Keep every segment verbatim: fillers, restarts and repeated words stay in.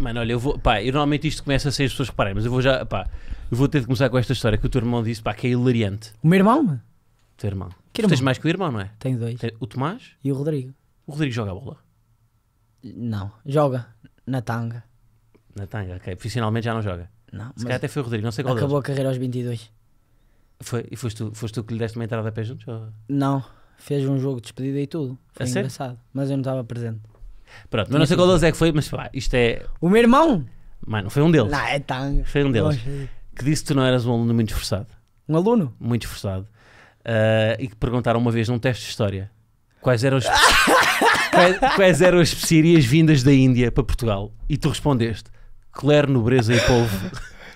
Mano, olha, eu vou, pá, eu normalmente isto começa a ser as pessoas reparem, mas eu vou já, pá, eu vou ter de começar com esta história que o teu irmão disse, pá, que é hilariante. O meu irmão? O teu irmão. Que Tu tens irmão? mais que o irmão, não é? Tenho dois. Tem- O Tomás, E o Rodrigo? o Rodrigo joga a bola. Não. Joga na tanga. Na tanga, ok. Profissionalmente já não joga. Não. Se Mas calhar até foi o Rodrigo, não sei qual acabou deles. a carreira aos vinte e dois. Foi, e foste tu, foste tu que lhe deste uma entrada a pé juntos? Ou... Não. Fez um jogo de despedida e tudo. Foi A sério? engraçado. Mas eu não estava presente. Pronto, mas não sei qual deles é que foi, mas pá, isto é... O meu irmão? Mano, foi um deles. Não, é tanga. Foi um deles. Poxa. Que disse que tu não eras um aluno muito esforçado. Um aluno? Muito esforçado. Ah, e que perguntaram uma vez num teste de história quais eram, as, quais, quais eram as especiarias vindas da Índia para Portugal. E tu respondeste: clero, nobreza e polvo.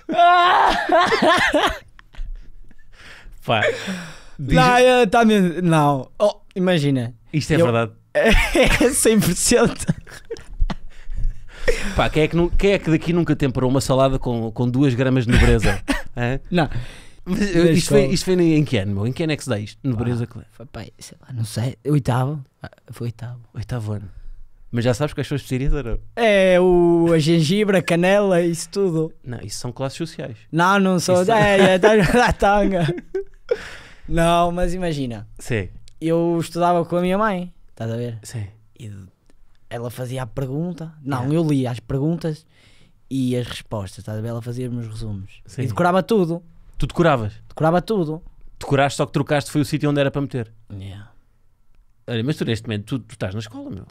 Pá, diz- Não, eu, tá mesmo. Não. Oh, imagina. isto é eu- verdade. É cem por cento. Pá, quem é, que, nu- quem é que daqui nunca temperou uma salada com, com duas gramas de nobreza? Hã? Não. Mas, Mas isto, foi, só- isto foi em que ano, meu? Em que ano é que se dá isto? Nobreza, clero. Foi, pai, sei lá, não sei. Oitavo? Ah, Foi oitavo. Oitavo ano. Mas já sabes quais são as especiarias ou não? É o, a gengibre, a canela, isso tudo. Não, isso são classes sociais. Não, não sou. Isso- É, é, tá, tá, tanga. Não, mas imagina. Sim, Eu estudava com a minha mãe. Estás a ver? sim. E ela fazia a pergunta. Não, Yeah. eu lia as perguntas e as respostas. Estás a ver? Ela fazia os resumos. Sim. E decorava tudo. Tu decoravas. Decorava tudo. Decoraste, só que trocaste foi o sítio onde era para meter. Yeah. Olha, mas tu neste momento, tu, tu estás na escola, meu.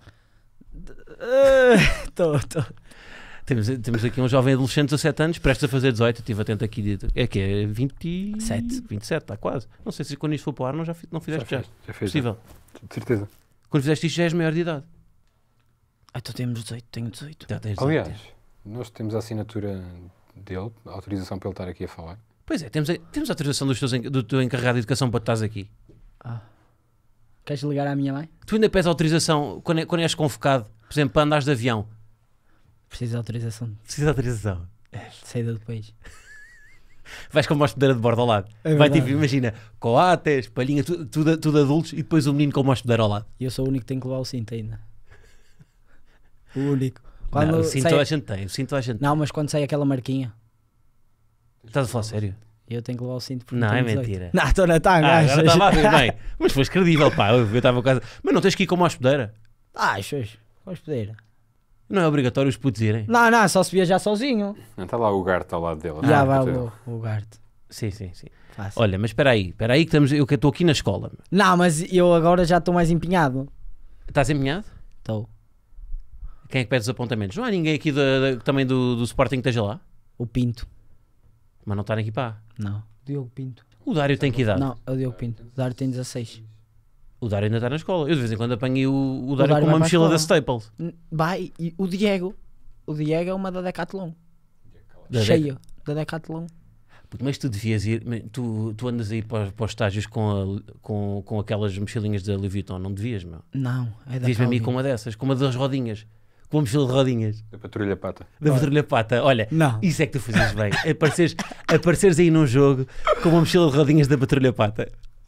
Estou, estou. Temos, temos aqui um jovem adolescente de dezassete anos, prestes a fazer dezoito, estive atento aqui. De, é que é vinte e Sete. vinte e sete, está quase. Não sei se quando isto for para o ar não, já, fi- não fizeste já. Já fez, já fez. Possível. De certeza. Quando fizeste isto já és maior de idade. Ai, tu temos dezoito, tenho dezoito. Já tens dezoito. Aliás, nós temos a assinatura dele, a autorização para ele estar aqui a falar. Pois é, temos a, temos a autorização dos teus, en- do teu encarregado de educação para tu estás aqui. Ah. Queres ligar à minha mãe? Tu ainda pedes autorização quando, é- quando és convocado, por exemplo, para andares de avião. Preciso de autorização de Precisa de autorização. saída do país. Vais com uma hospedeira de bordo ao lado. É Vai verdade. tipo, imagina, coates, palhinha, tu- tudo, tudo adultos e depois o menino com uma hospedeira ao lado. E eu sou o único que tem que levar o cinto ainda. O único. Quando Não, o cinto sai- toda a gente tem, o cinto toda a gente tem. Não, mas quando sai aquela marquinha, Estás a falar sério? eu tenho que levar o cinto porque Não, tenho é dezoito. mentira. Não, estou na tanga. Ah, agora achas? estava a ver bem. Mas foste credível, pá. Eu estava quase. Mas não tens que ir com uma hospedeira. Ah, achas? Hospedeira. Não é obrigatório os putos irem. Não, não, só se viajar sozinho. Não está lá o Gart ao lado dele. Já Ah, vai então- o, o Gart. Sim, sim, sim. Fácil. Olha, mas espera aí, espera aí que estamos, eu que estou aqui na escola. meu. Não, mas eu agora já estou mais empenhado. Estás empenhado? Estou. Quem é que pede os apontamentos? Não há ninguém aqui da- da- também do, do Sporting que esteja lá? O Pinto. Mas não está aqui pá. Não. Diogo Pinto. O Dário tem que idade? Não, é o Diogo Pinto. O Dário tem dezasseis. O Dário ainda está na escola. Eu de vez em quando apanhei o, o Dário Dário com uma vai para a mochila da escola. Staples. N- Vai, e o Diego. O Diego é uma da Decathlon. Da Cheio. Da Decathlon. Puto, mas tu devias ir, mas tu, tu andas aí para, os- para os estágios com, a- com, com aquelas mochilinhas da Louis Vuitton, não devias, meu? Não, é da Devias mesmo ir Calvin. com uma dessas, com uma das rodinhas, com uma mochila de rodinhas, Da patrulha pata. da Olha. patrulha pata. Olha, Não. isso é que tu fazias bem, apareceres, apareceres aí num jogo com uma mochila de rodinhas da patrulha pata,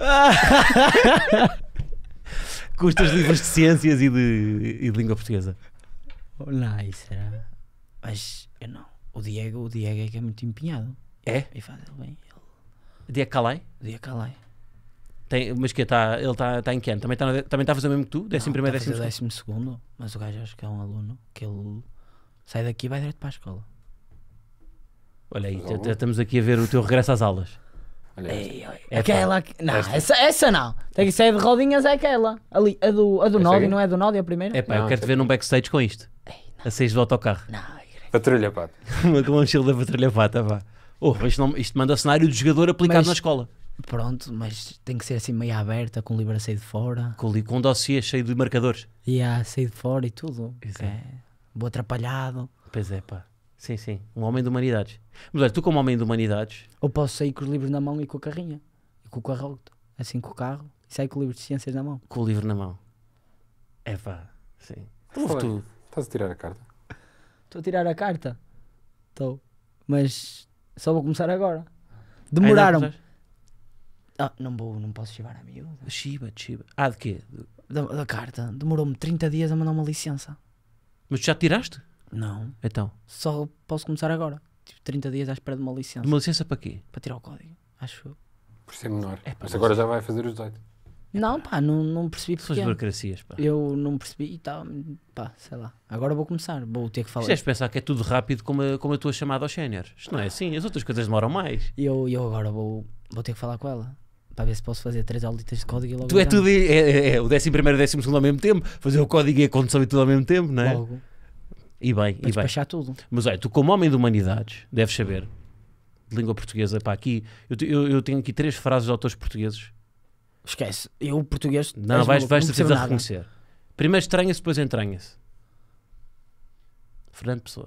com os teus livros de ciências e de, e de língua portuguesa. Não, isso era. Mas eu não. O Diego, o Diego é que é muito empenhado. É? E faz ele bem. Ele, Dia Calai? o Diego Calai. Tem, mas que tá, ele está tá em que ano? Também está também tá a fazer o mesmo que tu? Décimo primeiro, décimo segundo? décimo segundo. Mas o gajo acho que é um aluno que ele sai daqui e vai direto para a escola. Olha aí, Mas t- algum? t- estamos aqui a ver o teu regresso às aulas. Olha, Ei, oi, É aquela. que- Não, Esta. essa, essa não. Tem que sair de rodinhas, é aquela. Ali, a do, a do Essa Nódio, aqui? não é do Nódio a primeira? É pá, eu Não, quero te sim. ver num backstage com isto. A seis do autocarro. Não, é patrulha pata. Com uma mochila da patrulha pata, vá. Oh, isto, não, isto manda cenário do jogador aplicado Mas- na escola. pronto, mas tem que ser assim meio aberta, com o livro a sair de fora. Com, li- com um dossiê cheio de marcadores. E a sair de fora e tudo. Exato. Que é vou atrapalhado. Pois é, pá. Sim, sim. Um homem de humanidades. Mas olha, tu como homem de humanidades, Ou posso sair com os livros na mão e com a carrinha. E com o carroto. Assim com o carro. E sair com o livro de ciências na mão. com o livro na mão. É pá, sim. Ouve Fala. tu. Estás a tirar a carta? Estou a tirar a carta. Estou. Mas só vou começar agora. Demoraram. Ainda Ah, não vou, não posso chivar a miúda. não Chiba, chiba. Ah, de quê? Da, da carta. Demorou-me trinta dias a mandar uma licença. Mas tu já tiraste? Não. Então, Só posso começar agora. Tipo, trinta dias à espera de uma licença. uma licença para quê? Para tirar o código. Acho eu. Por ser menor. É, pá, Mas não agora sei. já vai fazer os dezoito. Não, pá, não, não percebi São as porque. burocracias, pá. Eu não percebi e tal. Pá, sei lá. Agora vou começar. Vou ter que falar. Fizeste pensar que é tudo rápido como a, como a tua chamada aos séniores. Isto não é assim, as outras coisas demoram mais. E eu, eu agora vou, vou ter que falar com ela. Para ver se posso fazer três aulitas de código e logo. Tu é exame. tudo, é, é, é o décimo primeiro e o décimo segundo ao mesmo tempo, fazer o código e a condução e tudo ao mesmo tempo, não é? Logo. E bem, Para e bem. despachar tudo. Mas olha, tu como homem de humanidades, deves saber, de língua portuguesa, pá, aqui, eu, te- eu, eu tenho aqui três frases de autores portugueses. Esquece. Eu, português. Não, és vais, maluco, vais não ter percebo de nada. reconhecer. Primeiro estranha-se, depois entranha-se. Fernando Pessoa.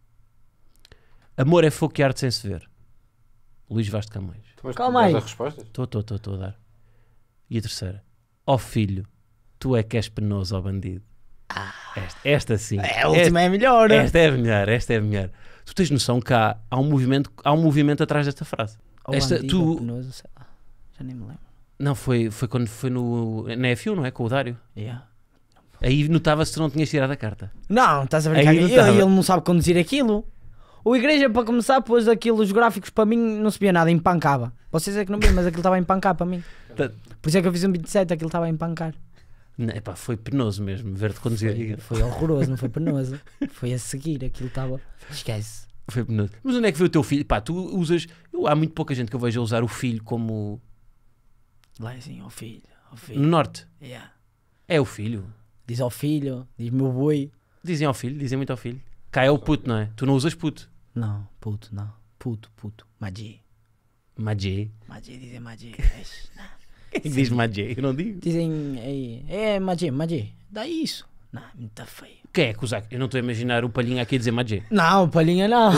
Amor é fogo que arde sem se ver. Luís Vaz de Camões. Tu mas Calma dás aí. as respostas? Estou, estou, estou, estou a dar. E a terceira. Ó filho, tu é que és penoso, ó bandido. Esta, esta sim. É, a última é a melhor. Esta, esta é a melhor, esta é a melhor. Tu tens noção que há, há, um, movimento, há um movimento atrás desta frase. Ou esta- bandido, tu- ou penoso, sei lá. Já nem me lembro. Não, foi, foi quando foi no, na F um, não é? Com o Dário. Yeah. Aí notava-se que tu não tinhas tirado a carta. Não, estás a brincar. Aí não Ele, tava. ele não sabe conduzir aquilo. O Igreja, para começar, pôs aquilo, os gráficos para mim não se via nada, empancava. Vocês é que não viam, mas aquilo estava a empancar para mim. Tá- Por isso é que eu fiz um vinte e sete, aquilo estava a empancar. Não, epá, foi penoso mesmo ver-te conduzir. Foi, aquilo. foi horroroso, não foi penoso. Foi a seguir, aquilo estava. Esquece. Foi penoso. Mas onde é que veio o teu filho? Pá, tu usas. Eu, há muito pouca gente que eu vejo a usar o filho como. Lá assim, ó filho, ó No filho. norte. Yeah. É o filho. Diz ao filho, diz meu boi. Dizem ao filho, dizem muito ao filho. Cá é o puto, não é? Tu não usas puto. Não, puto, não. Puto, puto. Magi. Magé. Magi, dizem Magi. Quem é que diz Magé? Eu não digo. Dizem aí, é Magi, Magi. Dá isso. Não, muito feio. Quem é que usa? Eu não estou a imaginar o palhinho aqui a dizer Magé. Não, palhinha não.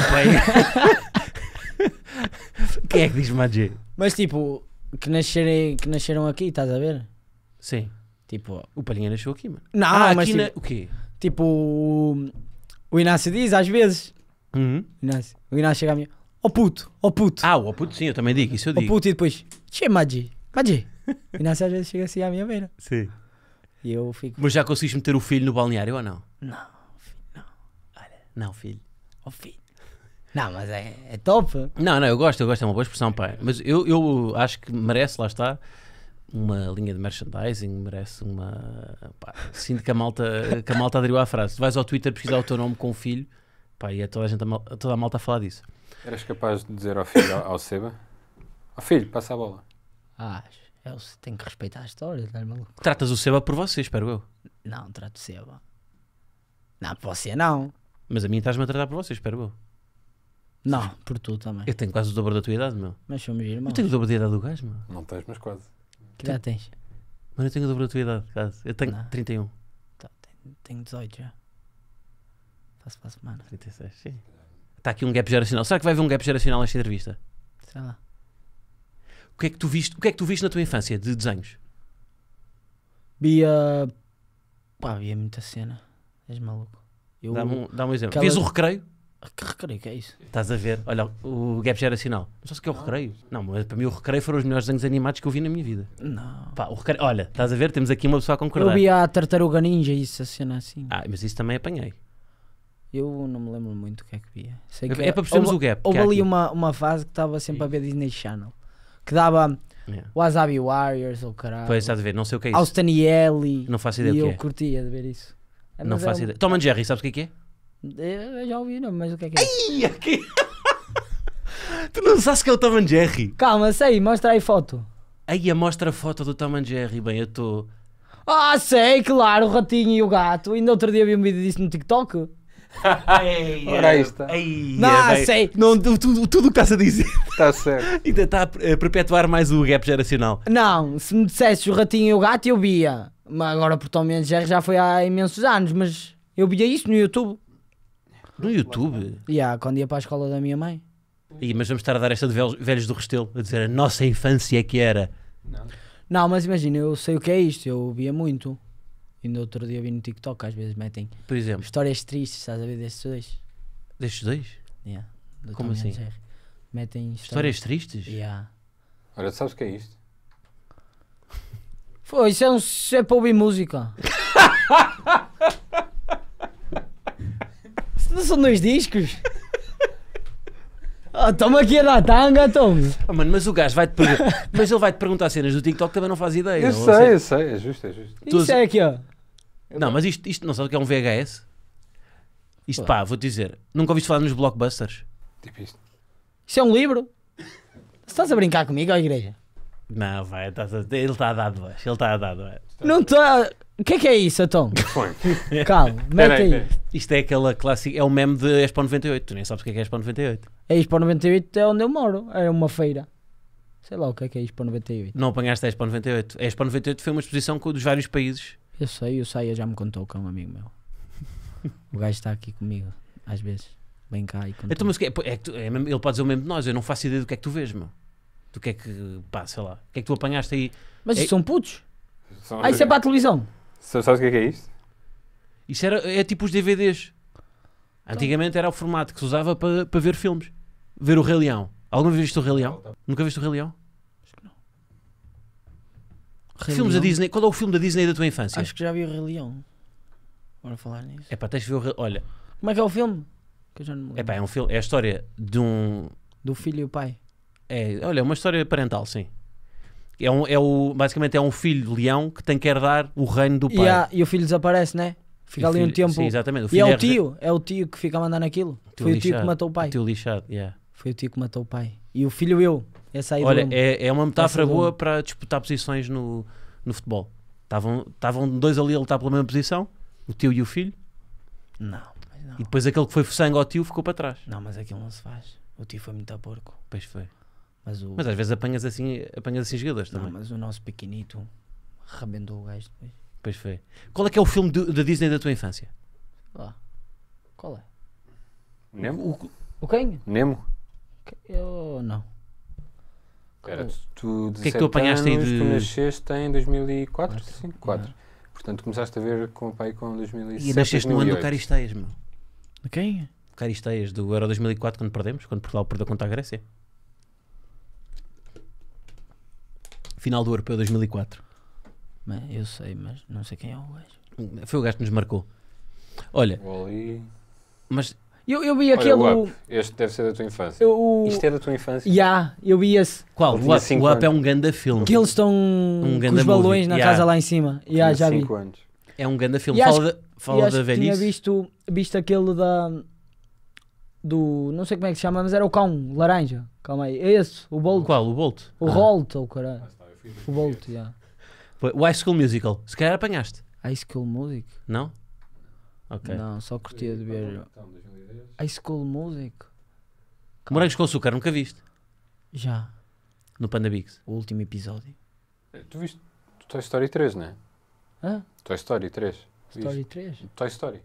Quem é que diz Magé? Mas tipo, que, nascerem, que nasceram aqui, estás a ver? Sim. Tipo, O palhinha nasceu aqui, mano. não, ah, mas aqui tipo, na... O quê? tipo o, o Inácio diz às vezes. Uhum. Inácio, o Inácio chega a mim, ó puto, ó puto, Ah, o puto sim, eu também digo. Isso eu ó digo. puto, e depois, che Magi, Magi. O Inácio às vezes chega assim à minha beira. Sim. E eu fico, Mas já conseguiste meter o filho no balneário ou não? não, filho, não, Não, filho. ó filho. Não, mas é, é top. Não, não, eu gosto, eu gosto, é uma boa expressão, pai. Mas eu, eu acho que merece, lá está, uma linha de merchandising, merece uma. Pá, sinto que a malta, que a malta aderiu à frase. Tu vais ao Twitter pesquisar o teu nome com o filho, pá, e é toda a, gente, a mal- toda a malta a falar disso. Eras capaz de dizer ao filho, ao, ao Seba, ó filho, passa a bola. Ah, eu tenho que respeitar a história, estás maluco? Tratas o Seba por você, espero eu. Não, trato Seba. Não, por você não. Mas a mim estás-me a tratar por você, espero eu. Não, por tu também. Eu tenho quase o dobro da tua idade, meu. Mas somos irmãos. Eu tenho o dobro da idade do gajo, meu. Não tens, mas quase. Que idade tens? Mano, eu tenho o dobro da tua idade, quase. Eu tenho Não. trinta e um. Tá, tenho, tenho dezoito já. Faço para a semana. trinta e seis, sim. Está aqui um gap geracional. Será que vai haver um gap geracional nesta entrevista? Sei lá. O que é que tu viste, o que é que tu viste na tua infância de desenhos? Via. Pá, via muita cena. És maluco. Eu. Dá-me um, dá um exemplo. aquela- Vias o recreio? Que recreio que é isso? Estás a ver? Olha, o gap geracional. Não sei se que é o recreio. Não, mas para mim o recreio foram os melhores desenhos animados que eu vi na minha vida. Não. Pá, o recreio. Olha, estás a ver? Temos aqui uma pessoa a concordar. Eu via a Tartaruga Ninja e isso, a cena assim. Ah, mas isso também apanhei. Eu não me lembro muito o que é que via. Sei que É para percebermos houve, o gap. que Houve há ali aqui. uma, uma fase que estava sempre a ver Disney Channel. Que dava Yeah. Wasabi Warriors ou caralho. Pois, estás a ver? Não sei o que é isso. Austin e Ellie. Não faço ideia E o eu que é. curtia de ver isso. É, Não mas faço é um- ideia. Tom and Jerry, sabes o que é que é? Eu eu já ouvi, não, mas o que é que é? Ih, aqui. Tu não sabes que é o Tom and Jerry? Calma, sei, mostra aí foto. Aí a mostra a foto do Tom and Jerry. Bem, eu estou... Ah, sei, claro, o ratinho e o gato. Ainda outro dia vi um vídeo disso no TikTok. Ora, aí está. Não, sei. Não, tu- tu- tudo o que estás a dizer Está certo. ainda está a per- a perpetuar mais o gap geracional. Não, se me dissesses o ratinho e o gato, eu via. Mas agora por Tom e Jerry já foi há imensos anos, mas eu via isso no YouTube. No YouTube? E yeah, quando ia para a escola da minha mãe. Ih, mas vamos estar a dar esta de velhos, velhos do Restelo, a dizer a nossa infância é que era. Não, mas imagina, eu sei o que é isto, eu via muito. Ainda outro dia vi no TikTok, às vezes metem Por exemplo, histórias tristes, estás a ver destes dois? destes dois? Yeah, do Como Tom e assim? Jerry. Metem Histórias tristes? Yeah. Ora, sabes o que é isto? Foi, isso é, um, isso é para ouvir música. Não são dois discos? Oh, toma aqui a dar tanga, toma. Oh, mano, mas o gajo vai-te perguntar. Mas ele vai-te perguntar cenas do TikTok também não faz ideia. Eu Ou sei, seja- eu sei, é justo, é justo. Tu- Isso é aqui, ó. Não, mas isto, isto não sabe o que é um V H S? Isto pá, vou-te dizer. Nunca ouviste falar nos blockbusters? Tipo isto. Isso é um livro? Estás a brincar comigo, ó igreja? Não, vai, tá- tá- ele está a dar dois. Ele está a dar dois. Não estou a... O que é que é isso, então? Foi. Calma, mete Espera aí, aí. espera aí. Isto é aquela clássica. É o meme de Expo noventa e oito. Tu nem sabes o que é que é Expo noventa e oito. A Expo noventa e oito é onde eu moro. É uma feira. Sei lá o que é que é a Expo noventa e oito. Não apanhaste a Expo noventa e oito. A Expo noventa e oito foi uma exposição com dos vários países. Eu sei, eu sei, já me contou que é um amigo meu. O gajo está aqui comigo, às vezes. Vem cá e conta. Então, mas o que é, é que tu- é mesmo- ele pode dizer o mesmo de nós. Eu não faço ideia do que é que tu vês, meu. Do que é que. Pá, sei lá. O que é que tu apanhaste aí? Mas isso É- são putos? São- Ah, isso é para a televisão. Sabes o que é que é isto? Isso era, é tipo os D V Ds. Antigamente era o formato que se usava para, para ver filmes. Ver o Rei Leão. Alguma vez viste o Rei Leão? Nunca viste o Rei Leão? Rei Filmes da Leão. Disney. Qual é o filme da Disney da tua infância? Acho que já vi o Rei Leão. Bora falar nisso. É pá, tens de ver o Rei... Olha, Como é que é o filme? Que eu já não me lembro. é pá, é um filme. É a história de um. Do filho e o pai. É, olha, é uma história parental, sim. É um, é o, basicamente é um filho de leão que tem que herdar o reino do pai. E, há- e o filho desaparece, né? Fica E o ali um filho- tempo. Sim, exatamente. E filho é o herda- tio, é o tio que fica a mandar naquilo. tio Foi o tio que lixado. matou o pai. O tio lixado, yeah. Foi o tio que matou o pai. E o filho eu. Essa aí Olha, do... é, é uma metáfora Essa do- boa para disputar posições no, no futebol. Estavam estavam dois ali a lutar pela mesma posição, o tio e o filho, Não, mas não. e depois aquele que foi sangue ao tio ficou para trás. Não, mas aquilo não se faz. O tio foi muito a porco. Pois foi. Mas o... Mas às vezes apanhas assim, apanhas assim jogadores Não, também. mas o nosso pequenito arrebentou o gajo depois. Pois foi. Qual é que é o filme do- da Disney da tua infância? Lá. Qual é? Nemo? O- O quem? Nemo? Eu não. Espera, tu, que é que tu apanhaste aí anos, de- tu nasceste em dois mil e quatro? Quatro. Sim, quatro. Portanto, começaste a ver com o pai com dois mil e sete, E nasceste no ano do dois mil e oito. Caristeias, meu. De quem? Caristeias, do Euro dois mil e quatro, quando perdemos, quando Portugal perdeu contra a Grécia. Final do Europeu dois mil e quatro. Mas eu sei, mas não sei quem é o gajo. Foi o gajo que nos marcou. Olha, Wall-E. mas Eu, eu vi Olha, aquele... o Up. Este deve ser da tua infância. eu- o... Isto é da tua infância? Ya, eu vi esse. qual? Ele O tinha Up, cinco o Up é anos. um ganda filme. Que eles estão Um com ganda os balões movie. na Ya. casa lá em cima. Ya, Tinha já vi. cinco anos. É um ganda filme. E acho Fala, da, E fala acho da que tinha velhice. visto, visto aquele da... Do... Não sei como é que se chama, mas era o cão, laranja. Calma aí. É esse, o Bolt. Qual? O Bolt? O Ah. Holt, ou caralho. O Bolt, já. Foi o High School Musical. Se calhar apanhaste. High School Music? Não? Ok. Não, só curtia de ver. High School Music? Morangos com açúcar, nunca viste? Já. No Panda Bigs. O último episódio. Tu viste Toy Story três, não é? Hã? Toy Story três. Story Viste? três? Toy Story.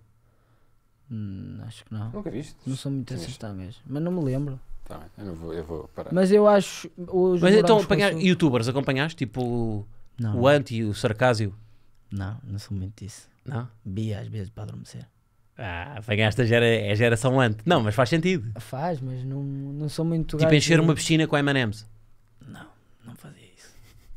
Hum, acho que não. Nunca viste? Não sou muito Tinhas- acertar mesmo. Mas não me lembro. Tá bem, eu, não vou, eu vou parar. Mas eu acho... Os Mas então, morangos com apanhar, açúcar- youtubers acompanhaste? Tipo o- Não, o Ant e o Sarcásio? não, não sou muito disso. Não? Vi às vezes para adormecer. Ah, apanhaste a, gera, é a geração Ant. Não, mas faz sentido. Faz, mas não, não sou muito Tipo gajo encher de- uma piscina com M and M's. Não, não fazia isso.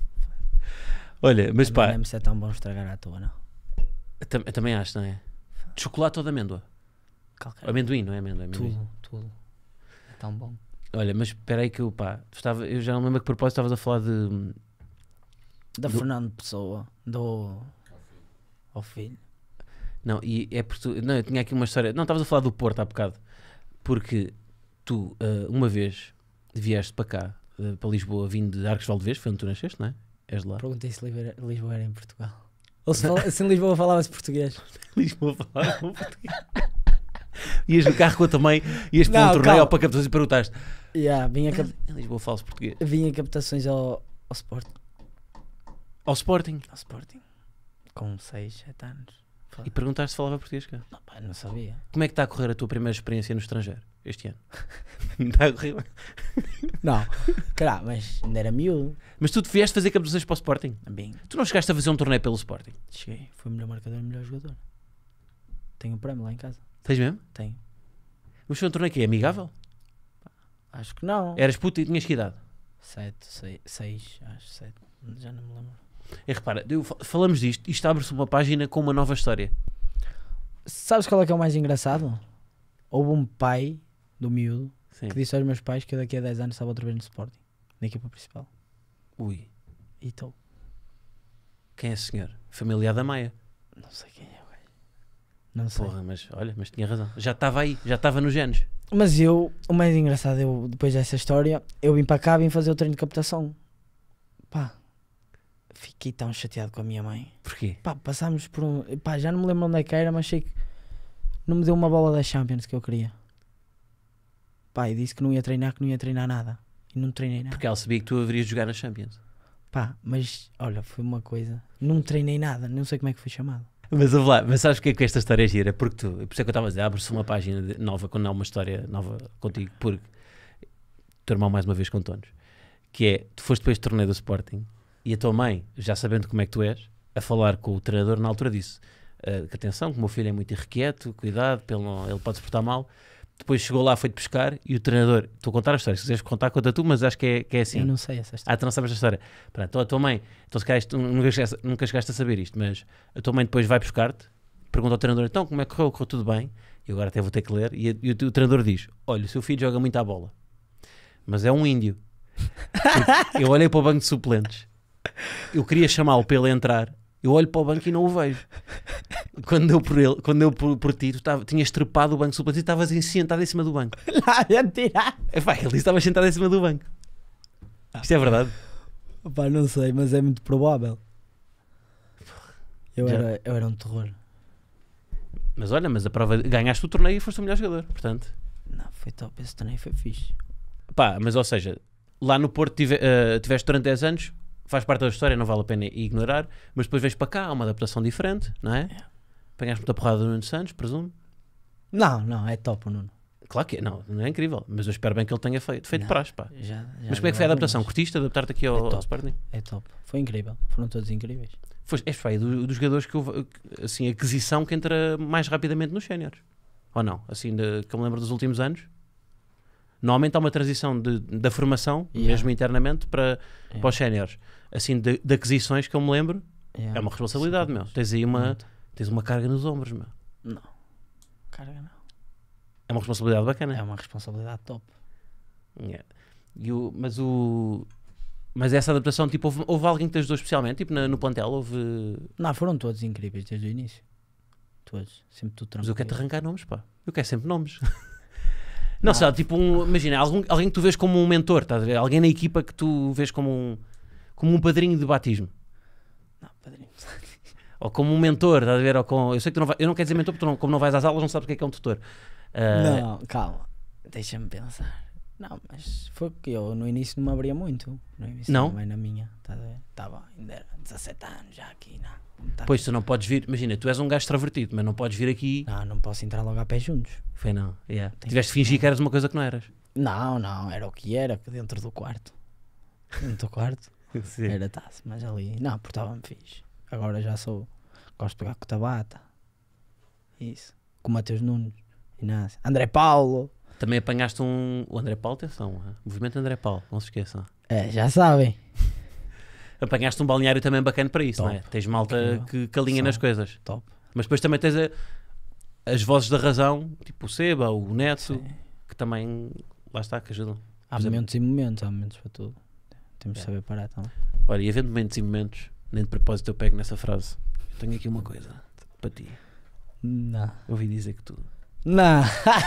Olha, mas pá, Não é tão bom estragar à toa, não. eu tam- eu também acho, não é? De chocolate ou de amêndoa? Qualquer. Amendoim, não é amêndoa? é amendoim. Tudo, tudo. É tão bom. Olha, mas espera aí que eu, pá, tu estava, eu já não me lembro a que propósito estavas a falar de... Da Do- Fernando Pessoa, do... Ao filho. Não, e é porque tu, não, eu tinha aqui uma história, não, estavas a falar do Porto há bocado, porque tu, ah, uma vez, vieste para cá, ah, para Lisboa, vindo de Arcos de Valdevez, foi onde tu nasceste, não é? És de lá. Perguntei se Lisboa era, Lisboa era em Portugal. Ou se, fala, se em Lisboa falava-se português. Lisboa falava com português. Ias no carro com a tua mãe, ias para Não, um torneio calma. ou para captações e perguntaste, Yeah, vinha, cap... em Lisboa fala-se português. vinha captações ao, ao Sporting. Ao Sporting. Ao Sporting. Com seis, sete anos. E perguntaste se falava português, cara. Não, pá, não sabia. Como é que está a correr a tua primeira experiência no estrangeiro, este ano? Está a correr bem. Não, caralho, mas ainda era miúdo. Mas tu te vieste fazer captações para o Sporting? Bem, Tu não chegaste a fazer um torneio pelo Sporting? cheguei. Fui o melhor marcador e o melhor jogador. Tenho um prémio lá em casa. Tens mesmo? Tenho. Mas foi um torneio que é amigável? Acho que não. Eras puto e tinhas que idade? Sete, seis, seis, acho sete. Já não me lembro. E repara, eu, fa- falamos disto, isto abre-se uma página com uma nova história. Sabes qual é que é o mais engraçado? houve um pai do miúdo Sim. que disse aos meus pais que eu daqui a dez anos estava outra vez no Sporting, na equipa principal. Ui, E estou. quem é esse senhor? Familiar da Maia. Não sei quem é o gajo. Não sei. Porra, mas olha, mas tinha razão. Já estava aí, já estava nos genes. Mas eu, o mais engraçado, eu, depois dessa história, eu vim para cá, vim fazer o treino de captação. Pá, fiquei tão chateado com a minha mãe. Porquê? Pá, passámos por um. Pá, já não me lembro onde é que era, mas sei que não me deu uma bola da Champions que eu queria. Pá, e disse que não ia treinar, que não ia treinar nada. E não treinei nada. Porque ela sabia que tu haverias de jogar na Champions. Pá, mas olha, foi uma coisa. Não treinei nada, não sei como é que fui chamado. Mas ouve lá, mas sabes o que é que esta história é gira? Porque tu, por isso é que eu estava a dizer, abre-se uma página de- nova quando há uma história nova contigo, porque o teu irmão mais uma vez contou-nos, que é, tu foste depois do torneio do Sporting e a tua mãe, já sabendo como é que tu és, a falar com o treinador na altura disse ah, que atenção, que o meu filho é muito irrequieto, cuidado, ele, não- ele pode se portar mal. Depois chegou lá, foi-te buscar e o treinador, estou a contar a história, se quiseres contar, conta tu, mas acho que é, que é assim. Eu não sei essa história. Ah, tu não sabes a história. Pronto, então a tua mãe, então se calhar isto, nunca, chegaste, nunca chegaste a saber isto, mas a tua mãe depois vai buscar-te, pergunta ao treinador, então como é que correu? Correu tudo bem? E agora até vou ter que ler. E, e o, o treinador diz, olha, o seu filho joga muito à bola, mas é um índio. Porque eu olhei para o banco de suplentes, eu queria chamá-lo para ele entrar, eu olho para o banco e não o vejo. Quando deu por ele, quando deu por, por ti, tu tava, tinhas trepado o banco de suplentes e estavas em- sentado em cima do banco. Lá, ia tirar. Epá, ele disse que estavas sentado em cima do banco. Isto é verdade. Pá, não sei, mas é muito provável. Eu Já. era, eu era um terror. Mas olha, mas a prova, ganhaste o torneio e foste o melhor jogador, portanto. Não, foi top, esse torneio foi fixe. Pá, mas ou seja, lá no Porto tive, eh, tiveste durante dez anos, faz parte da história, não vale a pena ignorar, mas depois vens para cá, há uma adaptação diferente, não é? É. Apanhaste muita porrada do Nuno Santos, presumo. Não, não, é top o Nuno. Claro que é, não, não é incrível, mas eu espero bem que ele tenha feito, feito Não. praxe, pá. Já, já Mas como é que foi a deu adaptação? algumas. Curtiste adaptar-te aqui ao, É ao top. Sporting? É top, foi incrível. Foram todos incríveis. Foste, és pá, do, dos jogadores que houve, assim, aquisição que entra mais rapidamente nos séniores. Ou não? Assim, de, que eu me lembro dos últimos anos. Normalmente há uma transição de, da formação, Yeah. mesmo internamente, para, para os séniores. Assim, de, de aquisições que eu me lembro, Yeah. é uma responsabilidade, meu. Tens aí uma, Muito. tens uma carga nos ombros, meu. Não, carga não. É uma responsabilidade bacana. É uma responsabilidade top. Yeah. E o, mas o... Mas essa adaptação, tipo, houve, houve alguém que te ajudou especialmente? Tipo, na- no plantel, houve... Não, foram todos incríveis desde o início. Todos, sempre tudo Mas tranquilo. eu quero-te arrancar nomes, pá. Eu quero sempre nomes. Não, sei lá, tipo, um, imagina, algum, alguém que tu vês como um mentor, estás a ver? Alguém na equipa que tu vês como um, como um padrinho de batismo. Não, padrinho. Ou como um mentor, estás a ver? Ou com, eu sei que tu não vais, eu não quero dizer mentor porque tu não, como não vais às aulas não sabes o que é que é um tutor. Ah, Não, calma. Deixa-me pensar. Não, mas foi que eu no início não me abria muito. No início Não? também na minha. Estás a ver? Estava ainda era dezassete anos já aqui. Não, não, tá- Pois tu não podes vir, imagina, tu és um gajo extrovertido, mas não podes vir aqui. não, não posso entrar logo a pé juntos. Foi não, yeah. Tem Tiveste de que- fingir que eras uma coisa que não eras. Não, não, era o que era, que dentro do quarto. Dentro do quarto era taça, mas ali. Não, portava-me fixe. Agora já sou. Gosto de pegar com o Tabata. Isso. Com o Mateus Nunes. Inácio. André Paulo. Também apanhaste um. O André Paulo, atenção, ah, movimento André Paulo, não se esqueçam. É, já sabem. Apanhaste um balneário também bacana para isso, Top. não é? Tens malta Incrível. que, que alinha São. nas coisas. Top. Mas depois também tens a- as vozes da razão, tipo o Seba, o Neto, Sim. que também, lá está, que ajudam. Há Por exemplo- momentos e momentos, há momentos para tudo. Temos de É. saber parar também. Olha, e havendo momentos e momentos, nem de propósito eu pego nessa frase. Eu tenho aqui uma coisa para ti. Não. Eu ouvi dizer que tu. Não.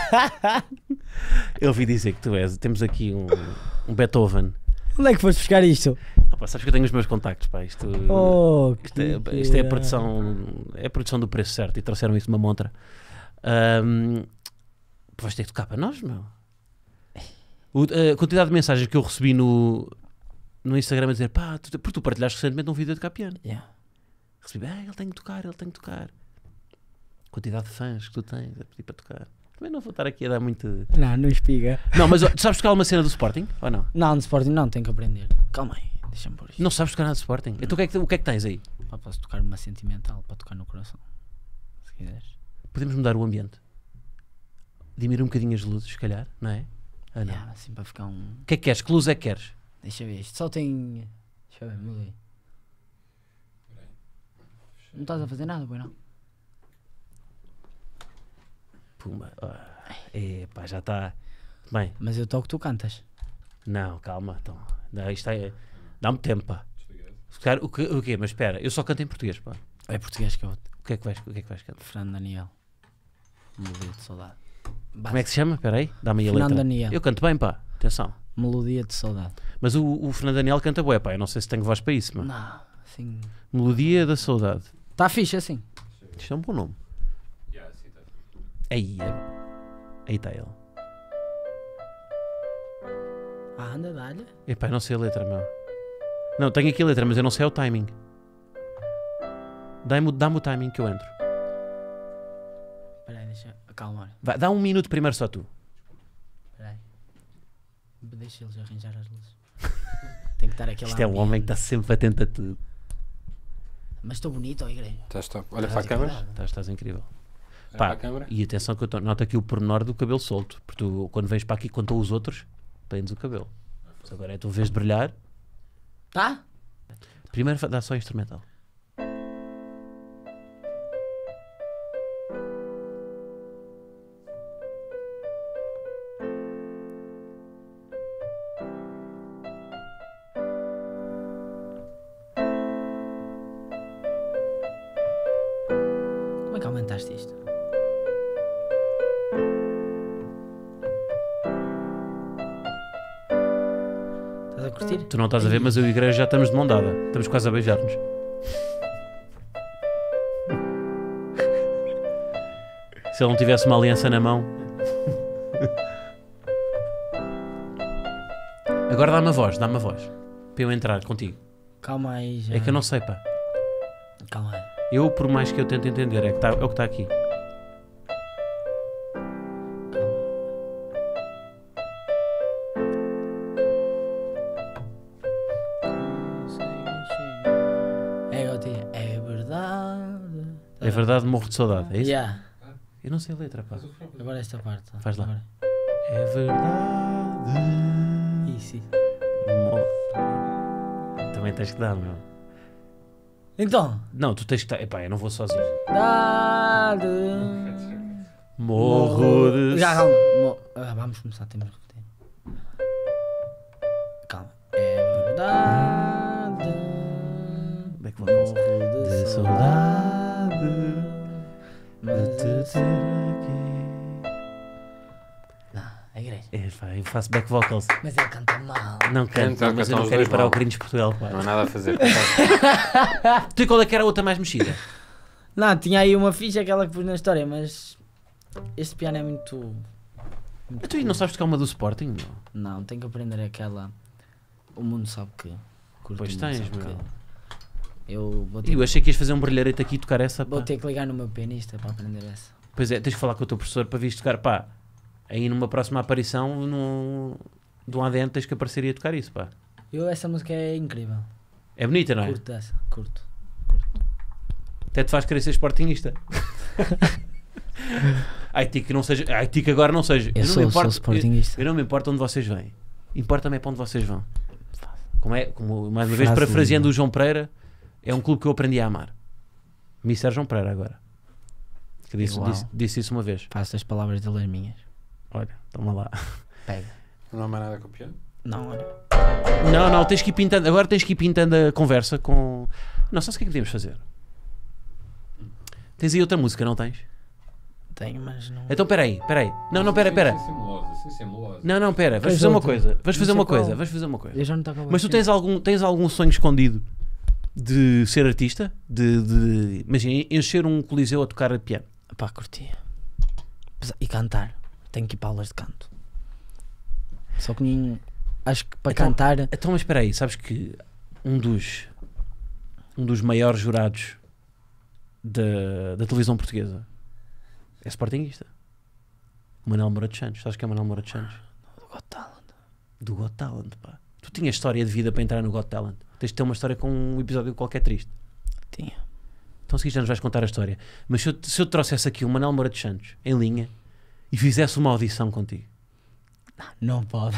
Eu ouvi dizer que tu és. Temos aqui um, um Beethoven. Onde é que foste buscar isto? Ah, pá, sabes que eu tenho os meus contactos, pá. Isto, Oh, isto, é, isto é a produção. É a produção do preço certo. E trouxeram isso de uma montra. Ahm, pá, vais ter que tocar para nós, meu. O- a quantidade de mensagens que eu recebi no, no Instagram a dizer, pá, tu, porque tu partilhaste recentemente um vídeo de tocar piano. Yeah. Recebi, ah, ele tem que tocar, ele tem que tocar. Quantidade de fãs que tu tens a pedir para tocar. Também não vou estar aqui a dar muito. Não, não espiga. Não, mas ó, tu sabes tocar uma cena do Sporting? Ou não? Não, no Sporting não, tenho que aprender. Calma aí, deixa-me pôr isto. Não sabes tocar nada de Sporting? Então o que é que, o que, é que tens aí? Pá, posso tocar uma sentimental para tocar no coração. Se quiseres. Podemos mudar o ambiente. Diminuir um bocadinho as luzes, se calhar, não é? Ah, não. Yeah, assim para ficar um. O que é que queres? Que luz é que queres? Deixa eu ver, isto só tem. Deixa eu ver, mudei. Não estás a fazer nada, boi não? Pumba. Ah, É, pá, já está. Bem, Mas eu toco, tu cantas. não, calma. Então, não, isto é. Dá-me tempo, pá. Cara, o, que, o quê? Mas espera, eu só canto em português, pá. É português que eu. O que é que vais, o que é que vais cantar? Fernando Daniel. Melodia de saudade. Como é que se chama? Espera aí, dá-me aí a Fernando letra. Daniel. Eu canto bem, pá. Atenção. Melodia de saudade. Mas o, o Fernando Daniel canta bué, pá. Eu não sei se tenho voz para isso, mano. Não, assim. Melodia da Saudade. Está fixe assim. Isto é um bom nome. Aí, é. Aí está ele. Ah, anda, dá-lhe. Epá, eu não sei a letra, meu. Não, tenho aqui a letra, mas eu não sei o timing. Dá-me, dá-me o timing que eu entro. Espera aí, deixa. Acalmar. Vai, dá um minuto primeiro só tu. Espera aí. Deixa eles arranjar as luzes. Tem que estar aquele Isto é um homem que está sempre atento a tudo. Mas estou bonito, ó igreja. Estás top. Olha Estás para a câmara. equilibrado. Estás, estás incrível. Olha Pá, para a câmara. e atenção que eu tô, nota aqui o pormenor do cabelo solto. Porque tu, quando vens para aqui, quando estão os outros, prendes o cabelo. Mas agora é tu vês de brilhar. Tá? Primeiro fa- dá só instrumental. Como é que aumentaste isto? Estás a curtir? Tu não estás a ver, mas eu e a igreja já estamos de mão dada. Estamos quase a beijar-nos. Se ele não tivesse uma aliança na mão. Agora dá-me a voz, dá-me a voz. Para eu entrar contigo. Calma aí já. É que eu não sei, pá. Calma aí. Eu, por mais que eu tente entender, é, que tá, é o que está aqui. É, eu te- é verdade. É verdade, morro de saudade. É isso? Yeah. Eu não sei a letra, pá. Agora esta parte. Faz lá. Agora. É verdade. Isso, isso. Morro. Também tens que dar, meu. Então. Não, tu tens que estar. Epá, eu não vou sozinho. Dade. Morro de. Já, calma. Mo- ah, vamos começar, temos que repetir. Calma. É verdade. Back vocals. Morro de, De saudade. saudade Mas de te eu- ter aqui. Não, é igreja. É, pá, eu faço back vocals. Mas ele canta mal. Não canto, Canta, mas eu cantam não os quero ir dois para o mal. Corinthians de Portugal, Não pá. há nada a fazer. Tu e qual é que era a outra mais mexida? Não, tinha aí uma ficha, aquela que pus na história, mas este piano é muito. muito Tu não sabes tocar uma do Sporting, meu? Não, tenho que aprender aquela. O mundo sabe que. Curto, Pois o mundo tens, sabe meu. que- Eu vou ter, E eu achei que ias fazer um brilharete aqui e tocar essa, pá. vou ter que ligar no meu pianista para aprender essa. Pois é, tens que falar com o teu professor para vires tocar, pá. Aí numa próxima aparição, no... de um A D N tens que aparecer e a tocar isso, pá. Eu, essa música é incrível. É bonita, não é? Curto essa, curto. Até te faz querer ser sportingista. Ai, ti que não seja. Ai, ti que agora não seja. Eu, não sou, me importo, sou sportinguista. eu, eu não me importo onde vocês vêm. Importa-me é para onde vocês vão. Como é, como mais uma vez, Frase parafraseando linda. o João Pereira, é um clube que eu aprendi a amar. mister João Pereira agora. Que disse, Uau. disse, disse isso uma vez. Faço as palavras dele as minhas. Olha, toma lá. Pega. Não há mais nada com o piano? Não, olha. Não, não, tens que ir pintando. Agora tens que ir pintando a conversa com. Não, sabes o que é que podemos fazer? Tens aí outra música, não tens? Tenho, mas não. Então peraí, peraí. Não, não, pera, pera. Não. Não, não, pera. Vais Tens fazer uma outra? coisa. Vais Não fazer sei uma qual. coisa. Vais fazer uma coisa. Eu já não toco Mas tu tens algum, tens algum sonho escondido de ser artista? De, de imagina, encher um coliseu a tocar piano. Pá, curtia. E cantar. Tenho que ir para aulas de canto. Só que nem- acho que para Então- cantar. Então, mas espera aí, sabes que um dos um dos maiores jurados da, da televisão portuguesa é sportinguista. O Manuel Moura dos Santos. Sabes que é o Manuel Moura dos Santos? Do Got Talent. Do Got Talent, pá. Tu tinhas história de vida para entrar no Got Talent. Tens de ter uma história com um episódio qualquer triste. Tinha. Então, se já nos vais contar a história. Mas se eu, se eu te trouxesse aqui o Manuel Moura dos Santos em linha e fizesse uma audição contigo, Não pode.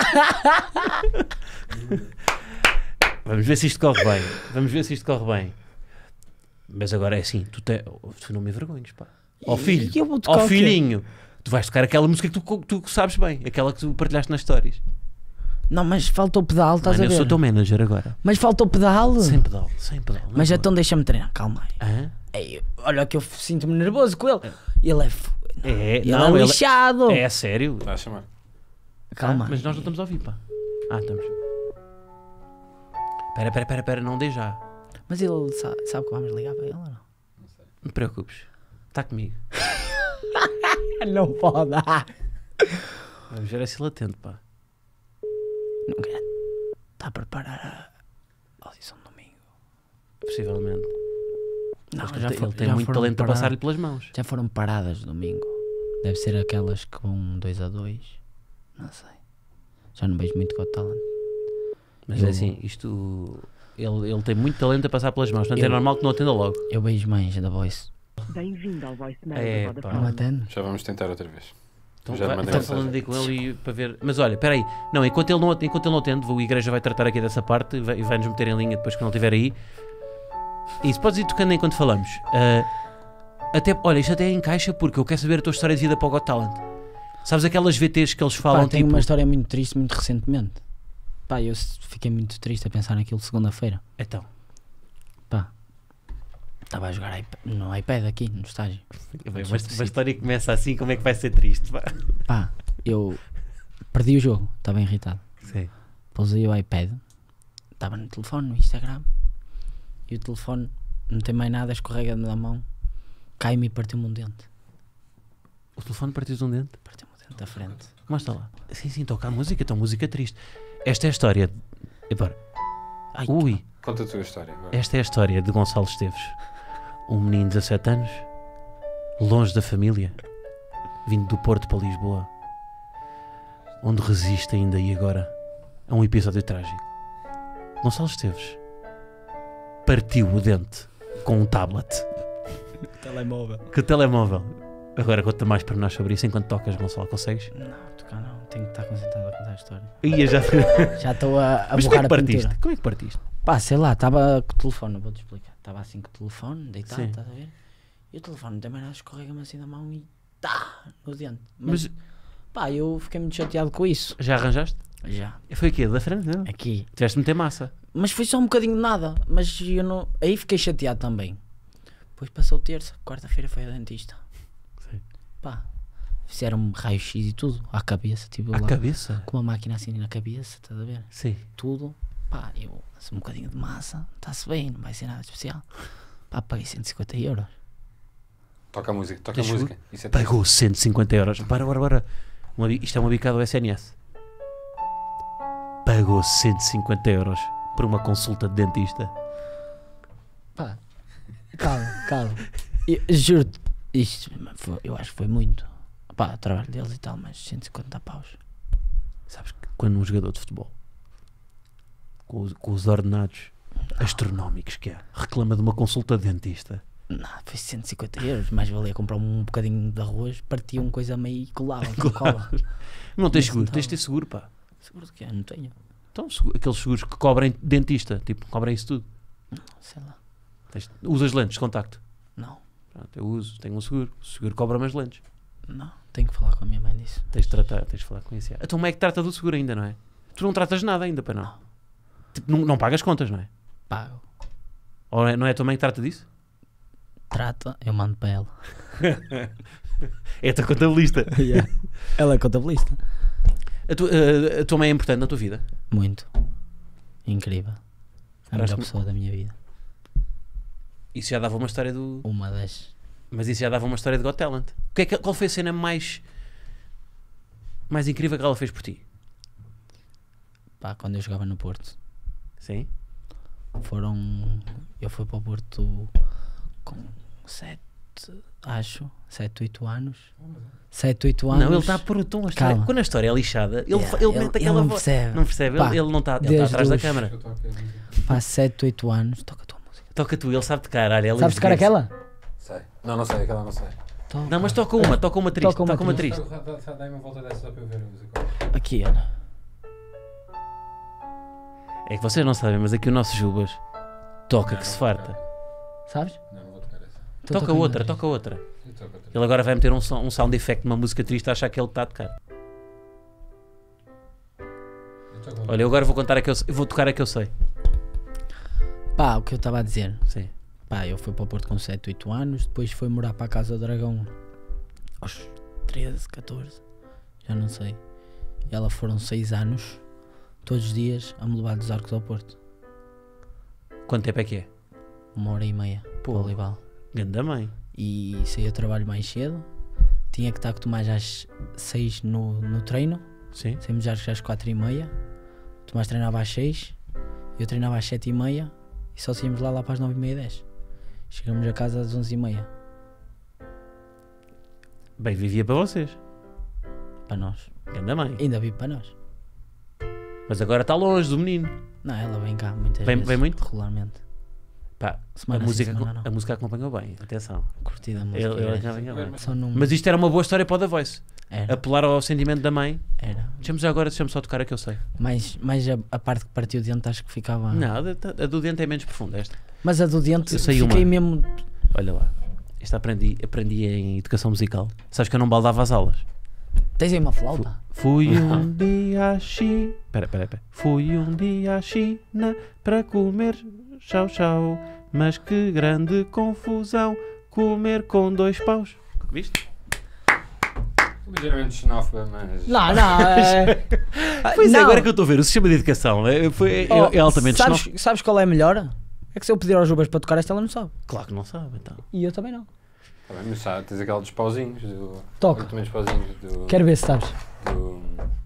vamos ver se isto corre bem. Vamos ver se isto corre bem. Mas agora é assim, tu, te, tu não me envergonhes, pá. Ó E- filho, e eu vou tocar ó o quê? filhinho, Tu vais tocar aquela música que tu, tu sabes bem, aquela que tu partilhaste nas stories. Não, mas falta o pedal, estás Mano, a ver? eu sou teu manager agora. Mas falta o pedal. Sem pedal, sem pedal. não Mas é então deixa-me treinar, calma aí. Hã? Ei, olha que eu sinto-me nervoso com ele. Ele é, f- É, ele não, é ele- lixado. É sério. Está a chamar. Calma Ah, mas aí. nós não estamos a ouvir, pá. Ah, estamos. Espera, espera, espera, espera, não dê já. Mas ele sabe, sabe que vamos ligar para ele ou não? Não te preocupes. Está comigo. Não pode. Vamos ver se ele atende, pá. Não quer. Está a preparar a audição de domingo. Possivelmente. Não, Acho que já ele tem, for- ele tem já muito foram talento para paradas- passar-lhe pelas mãos. Já foram paradas domingo. Deve ser aquelas que vão dois a dois. Não sei. Já não vejo muito Got Talent. Mas Eu- é assim, isto. Ele, ele tem muito talento a passar pelas mãos. Portanto, é Eu- normal que não atenda logo. Eu vejo mais da Voice. Bem-vindo ao voicemail É, da pá. Não Vodafone. atende? Já vamos tentar outra vez. Então, Já vai, mandei então mensagem. falando aí com ele e, para ver. Mas olha, espera aí. Não, enquanto ele não, enquanto ele não atende, a igreja vai tratar aqui dessa parte e vai- e vai-nos meter em linha depois que não estiver aí. Isso, podes ir tocando enquanto falamos. Ah, até, olha, isto até encaixa porque eu quero saber a tua história de vida para o Got Talent. Sabes aquelas V Ts que eles falam Pá, tenho tipo. uma história muito triste muito recentemente. Pá, eu s- fiquei muito triste a pensar naquilo segunda-feira. Então, Pá, estava a jogar iP- no iPad aqui, no estágio. bem, Só mas que uma sim. história que começa assim, como é que vai ser triste? Pá? Pá, eu perdi o jogo, estava irritado. Sim. Pousei o iPad, estava no telefone, no Instagram, e o telefone não tem mais nada, escorrega-me da mão, cai-me e partiu-me um dente. O telefone partiu-te um dente? Partiu-me o dente da frente. Mostra lá. Sim, sim, toca a música, então música triste. Esta é a história. Epá, Ai, ui, Conta a tua história agora. esta é a história de Gonçalo Esteves. Um menino de dezassete anos, longe da família, vindo do Porto para Lisboa, onde resiste ainda e agora a um episódio trágico. Gonçalo Esteves partiu o dente com um tablet, telemóvel. com o telemóvel. Agora conta mais para nós sobre isso enquanto tocas, Gonçalo, consegues? Não, tocar não, tenho que estar concentrado a contar a história. Ia já. Já estou a, a Mas como é borrar que a partiste? pintura. Como é que partiste? Pá, sei lá, estava com o telefone, vou-te explicar. Estava assim com o telefone, deitado, Sim. estás a ver? E o telefone não tem mais nada, escorrega-me assim da mão e tá no dente. Mas, Mas pá, eu fiquei muito chateado com isso. já arranjaste? Já, Foi o quê? Da frente? Não? aqui. Tiveste de meter massa. Mas foi só um bocadinho de nada. Mas eu não. Aí fiquei chateado também. Depois passou terça, quarta-feira foi ao dentista. Sim. Pá, fizeram-me raio-x e tudo à cabeça, tipo À lá, cabeça? com uma máquina assim na cabeça, estás a ver? Sim. Tudo. Pá, eu faço um bocadinho de massa, está-se bem, não vai ser nada especial. Pá, paguei cento e cinquenta euros. Toca a música, toca a Deixa eu- música. Isso é triste. Pagou cento e cinquenta euros. Para, para, para. Uma bi- isto é uma bicada do S N S. Pagou cento e cinquenta euros por uma consulta de dentista. Pá, calma, calma. Eu juro-te, isto foi- eu acho que foi muito. Pá, trabalho deles e tal, mas cento e cinquenta paus. Sabes que quando um jogador de futebol, com os, com os ordenados astronómicos que há, reclama de uma consulta de dentista, Não, foi cento e cinquenta euros. Mais valia comprar um bocadinho de arroz, partia uma coisa meio e colava com cola. não tens Mas seguro, não tens de ter estava. seguro, pá. Seguro de que eu não tenho. Então, segu- aqueles seguros que cobrem dentista, tipo, cobrem isso tudo. Não, sei lá. Tens- usas lentes de contacto. Não, Pronto, eu uso, tenho um seguro. O seguro cobra mais lentes. não. Tenho que falar com a minha mãe disso. Tens de tratar, tens de falar com isso. Então, como é que trata do seguro ainda, não é? Tu não tratas nada ainda, para não? Não. Tipo, não, não pagas contas, não é? Pago. Ou é- não é a tua mãe que trata disso? Trata, eu mando para ela. É a tua contabilista. Ela é contabilista. A, tua, a- a tua mãe é importante na tua vida? Muito. Incrível. A Acho melhor que- pessoa da minha vida. Isso já dava uma história do... Uma das. Mas isso já dava uma história de Got Talent. O que é que- qual foi a cena mais... mais incrível que ela fez por ti? Pá, quando eu jogava no Porto. Sim? Foram. Eu fui para o Porto com sete, acho. Sete, oito anos. Sete, oito anos. Não, ele está a pôr o tom. A história, Calma. quando a história é lixada, ele, Yeah, fa- ele ele- mete ele aquela não voz. percebe. Não percebe? Pá, ele, ele não está, ele está desde atrás da os- câmara. Eu toco a música. Pá, sete, oito anos. Toca a tua música. Toca tu, ele sabe tocar. Olha, ele Sabes tocar aquela? Sei. Não, não sei, aquela não sei. Toca. Não, mas toca uma, toca uma triste. Toca uma Toca uma triste. triste. Dá-me uma volta dessa só para eu ver a música. Aqui, olha. É que vocês não sabem, mas aqui o nosso Jubas toca que se farta. Sabes? Não, não vou tocar essa. Então Toca uma outra, triste. toca outra. Ele agora vai meter um, som, um sound effect de uma música triste a achar que ele está a tocar. Olha, eu agora vou contar a que eu, eu vou tocar a que eu sei. Pá, o que eu estava a dizer. Sim. Pá, eu fui para o Porto com sete, oito anos, depois fui morar para a Casa do Dragão aos treze, catorze, já não sei. E ela foram seis anos, todos os dias, a me levar dos Arcos ao Porto. Quanto tempo é que é? Uma hora e meia, Pô. para o Olival. Ganda mãe. E saía do trabalho mais cedo, tinha que estar com o Tomás às seis no, no treino, Sim. saímos já às quatro e meia, o Tomás treinava às seis, eu treinava às sete e meia e só saímos lá, lá para as nove e meia, dez. Chegamos a casa às onze e meia, Bem, vivia para vocês. para nós. Ganda mãe. Ainda vivo para nós. Mas agora está longe do menino. Não, ela vem cá muitas Vem- vezes. vem muito? Regularmente. Pá, Semana a, sim, música, semana não. a música acompanhou bem. Atenção. Curtida a música. Ele, ele era. acompanhou bem. Só não... Mas isto era uma boa história para o The Voice. Era, Apelar ao sentimento da mãe. era. Deixa-me já agora, deixa-me só tocar a que eu sei. Mais, mais a, a parte que partiu o dente acho que ficava... Não, a, a do dente é menos profunda. Esta. Mas a do dente Eu sei fiquei uma. mesmo... Olha lá. Esta aprendi, aprendi em educação musical. Sabes que eu não baldava as aulas. Tens aí uma flauta? Fui um dia à China. Espera, espera, espera. Fui um dia à China para comer chau chau. Mas que grande confusão comer com dois paus. Viste? Ligeiramente xenófoba, mas. Não, não. É... Pois é, não. agora que eu estou a ver, o sistema de educação é, foi, é, Oh, é altamente sabes, xenófobo. sabes qual é a melhor? É que se eu pedir aos Jubas para tocar esta, ela não sabe. Claro que não sabe, então. E eu também não. Tá bem, mas sabe, tens aquela dos pauzinhos. Do... Toca. Eu também dos pauzinhos. Do... Quero ver se sabes. do...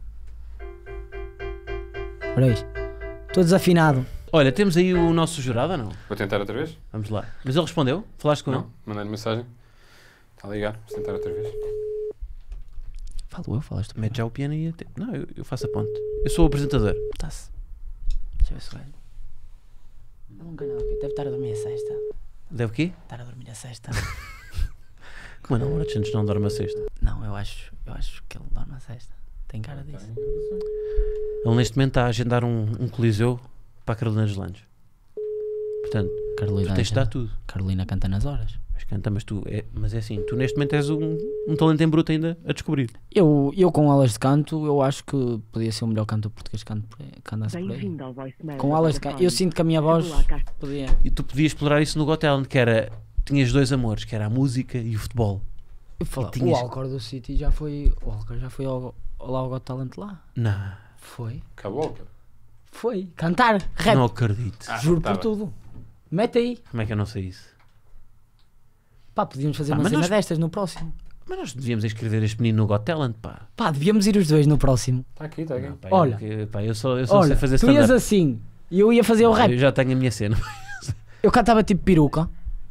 Olha isso. Estou desafinado. Olha, temos aí o nosso jurado ou não? Vou tentar outra vez? Vamos lá. Mas ele respondeu? Falaste com ele? Não? Mandei-lhe mensagem. Está a ligar. Vou tentar outra vez. Falo eu, falaste tu. Mete já o piano e até... Não, eu, eu faço a ponte. Eu sou o apresentador. Tá-se. Deixa eu ver se vai. Ele não ganha, deve estar a dormir a sexta. Deve o quê? Estar a dormir a sexta. Como não, o Santos não dorme a sexta. Não, eu acho, eu acho que ele dorme a sexta. Tem cara disso. Ele neste momento está a agendar um, um coliseu para a Carolina dos Landes. Portanto, Carolina, tu tens de dar tudo. Carolina canta nas horas. Mas canta, mas tu... É, mas é assim, tu neste momento és um, um talento em bruto ainda a descobrir. Eu, eu com aulas de canto, eu acho que podia ser o melhor cantor português que canto por aí- que andasse por aí. Bem-vindo ao voicemail. Com aulas de canto, eu sinto que a minha voz podia. E tu podias explorar isso no Got Talent, que era... Tinhas dois amores, que era a música e o futebol. Eu falo, tinhas- O Alcor do City já foi. O Alcor já foi ao, ao, lá ao Got Talent lá. Não, Foi. Acabou, cara. Foi. Cantar. Rap. não acredito. Ah, Juro tá por bem. tudo. Mete aí. Como é que eu não sei isso? Pá, podíamos fazer Ah, uma mas cena nós- destas no próximo. Mas nós devíamos inscrever este menino no Got Talent, pá. Pá, devíamos ir os dois no próximo. Está aqui, está aqui. Não, pá, Olha. Eu, pá, eu só, eu só Olha, sei fazer tu ias stand-up. assim e eu ia fazer o rap. Eu já tenho a minha cena. Eu cantava tipo peruca.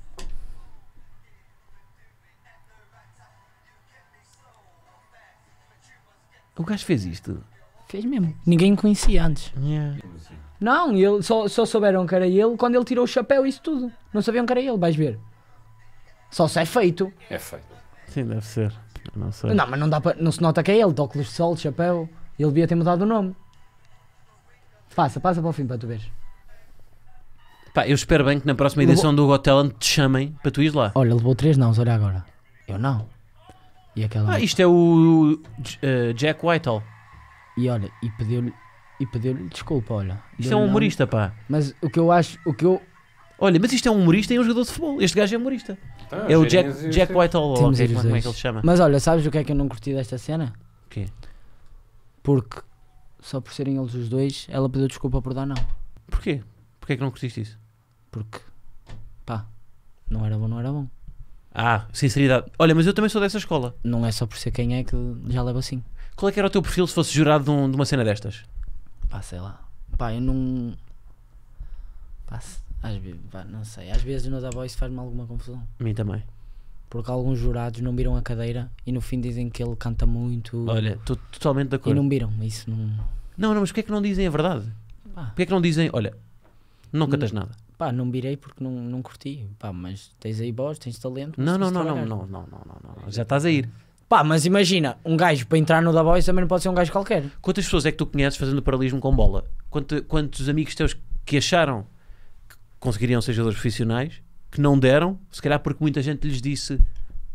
O gajo fez isto. Fez mesmo. Ninguém me conhecia antes. Yeah. Não, ele, só, só souberam que era ele quando ele tirou o chapéu e isso tudo. Não sabiam que era ele, vais ver. Só se é feito. É feito. Sim, deve ser. Eu não sei. Não, mas não, dá pra, não se nota que é ele. De óculos de sol, de chapéu. Ele devia ter mudado o nome. Passa, passa para o fim para tu veres. Pá, eu espero bem que na próxima edição do Got Talent te chamem para tu ires lá. Olha, levou três não, olha agora. Eu não. E aquela. Ah, isto é o uh, Jack Whitehall. E olha, e pediu-lhe e pediu-lhe desculpa, olha. Isto é Deu-lhe um não. humorista, pá. Mas o que eu acho, o que eu. Olha, mas isto é um humorista e um jogador de futebol. Este gajo é humorista. Então, É o girem Jack, os- Jack Whitehall, ou Temos ok, de ir os como é dois. que ele se chama? Mas olha, sabes o que é que eu não curti desta cena? O quê? Porque só por serem eles os dois, ela pediu desculpa por dar não. Porquê? Porquê é que não curtiste isso? Porque, pá, não era bom, não era bom. Ah, sinceridade. Olha, mas eu também sou dessa escola. Não é só por ser quem é que já leva assim. Qual é que era o teu perfil se fosse jurado de, um- de uma cena destas? Pá, sei lá. Pá, eu não. Pá, se- às vezes, pá, não sei. Às vezes no The Voice faz-me alguma confusão. A mim também. Porque alguns jurados não viram a cadeira e no fim dizem que ele canta muito. Olha, estou totalmente de E acordo. não viram. Isso não. Não, não, mas porquê é que não dizem a verdade? Pá, Porquê é que não dizem, olha, não cantas nada? pá não virei porque não, não curti. Pá, mas tens aí voz, tens talento. mas Não, não, tens de não, não, trabalhar. não, não, não, não, não. Já estás a ir. Pá, mas imagina, um gajo para entrar no The Voice também não pode ser um gajo qualquer. Quantas pessoas é que tu conheces fazendo paralelismo com bola? Quanto- quantos amigos teus que acharam que conseguiriam ser jogadores profissionais, que não deram, se calhar porque muita gente lhes disse,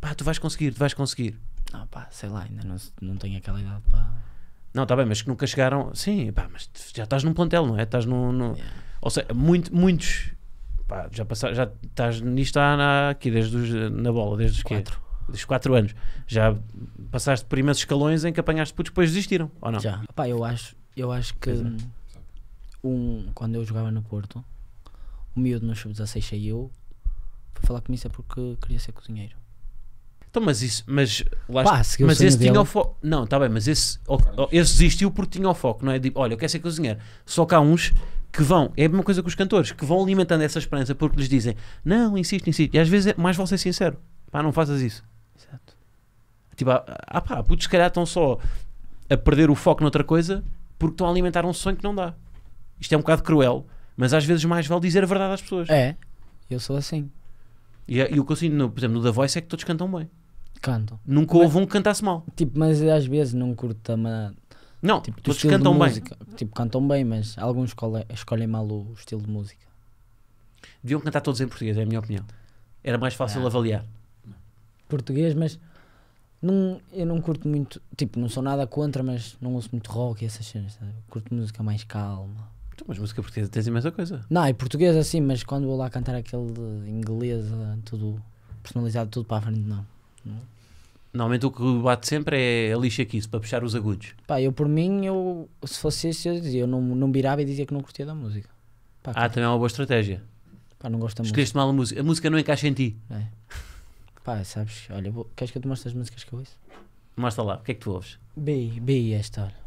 pá, tu vais conseguir, tu vais conseguir. Não, pá, sei lá, ainda não, não tenho aquela idade para... Não, está bem, mas que nunca chegaram, sim, pá, mas já estás num plantel, não é? Estás num, num... Yeah. Ou seja, muito, muitos, pá, já passaram, já estás nisto há, há- aqui desde os, na bola, desde os quê? Quatro. Desde os quatro anos. Já passaste por imensos escalões em que apanhaste putos, depois desistiram, ou não? Já. Pá, eu acho, eu acho que Pois é. um, quando eu jogava no Porto, o miúdo no sub dezasseis saiu para falar comigo é porque queria ser cozinheiro. Então, mas isso, mas lá Pá, está- seguiu o mas sonho esse tinha dele. o foco. Não, está bem, mas esse, o- o- esse desistiu porque tinha o foco, não é? Tipo, olha, eu quero ser cozinheiro. Só que há uns que vão, é a mesma coisa que os cantores, que vão alimentando essa esperança porque lhes dizem, não, insiste, insiste. E às vezes é mais vale ser sincero, pá, não faças isso. Exato. Tipo, ah, ah pá, putos, se calhar estão só a perder o foco noutra coisa porque estão a alimentar um sonho que não dá. Isto é um bocado cruel, mas às vezes mais vale dizer a verdade às pessoas. É, eu sou assim. E, e o que eu sinto, no, por exemplo, no The Voice é que todos cantam bem. Canto. Nunca Mas- houve um que cantasse mal. Tipo, mas às vezes não curto também. Não, Tipo, do todos estilo de cantam bem. música. Tipo, cantam bem, mas alguns escolhem, escolhem mal o estilo de música. Deviam cantar todos em português, é a minha opinião. Era mais fácil Ah. avaliar. Português, mas não, eu não curto muito. Tipo, não sou nada contra, mas não ouço muito rock e essas cenas. Sabe? Curto música mais calma. Então, mas música portuguesa tens imensa coisa. Não, e português assim, mas quando vou lá cantar aquele de inglês, eh, tudo personalizado, tudo para a frente, não. Normalmente o que bate sempre é a lixa aqui, para puxar os agudos. Pá, eu por mim, eu, se fosse isso, eu dizia, eu não, não virava e dizia que não curtia da música. Pá, Ah, também é uma boa estratégia. pá não gosto da música. Escolheste mal a música. A música não encaixa em ti. É. Pá, sabes, olha, vou, queres que eu te mostre as músicas que eu ouço? Mostra lá, o que é que tu ouves? B, B esta, olha.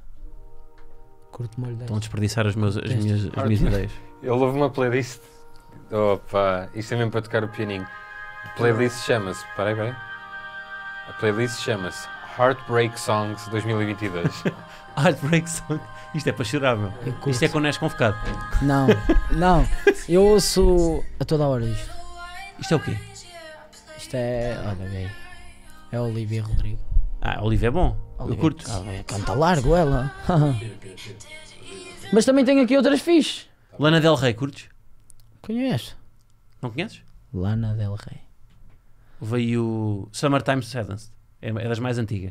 Curto molho Estão a desta. desperdiçar as, meus, as, Testes. minhas, as minhas ideias. Ele ouve uma playlist. Opa, isto é mesmo para tocar o pianinho. A playlist chama-se. Peraí, peraí. A playlist chama-se Heartbreak Songs dois mil e vinte e dois. Heartbreak Song. Isto é para chorar, meu. Eu curto. Isto é quando és convocado. Não, não, eu ouço a toda a hora isto. Isto é o quê? Isto é, olha, bem, é Olivia Rodrigo. Ah, Olivia é bom. Eu Olivia, curto. ah, bem, canta largo ela. Mas também tenho aqui outras fixe. Lana Del Rey, curtes? Conheço? Não conheces? Lana Del Rey. Veio Summertime Sadness. É, é das mais antigas.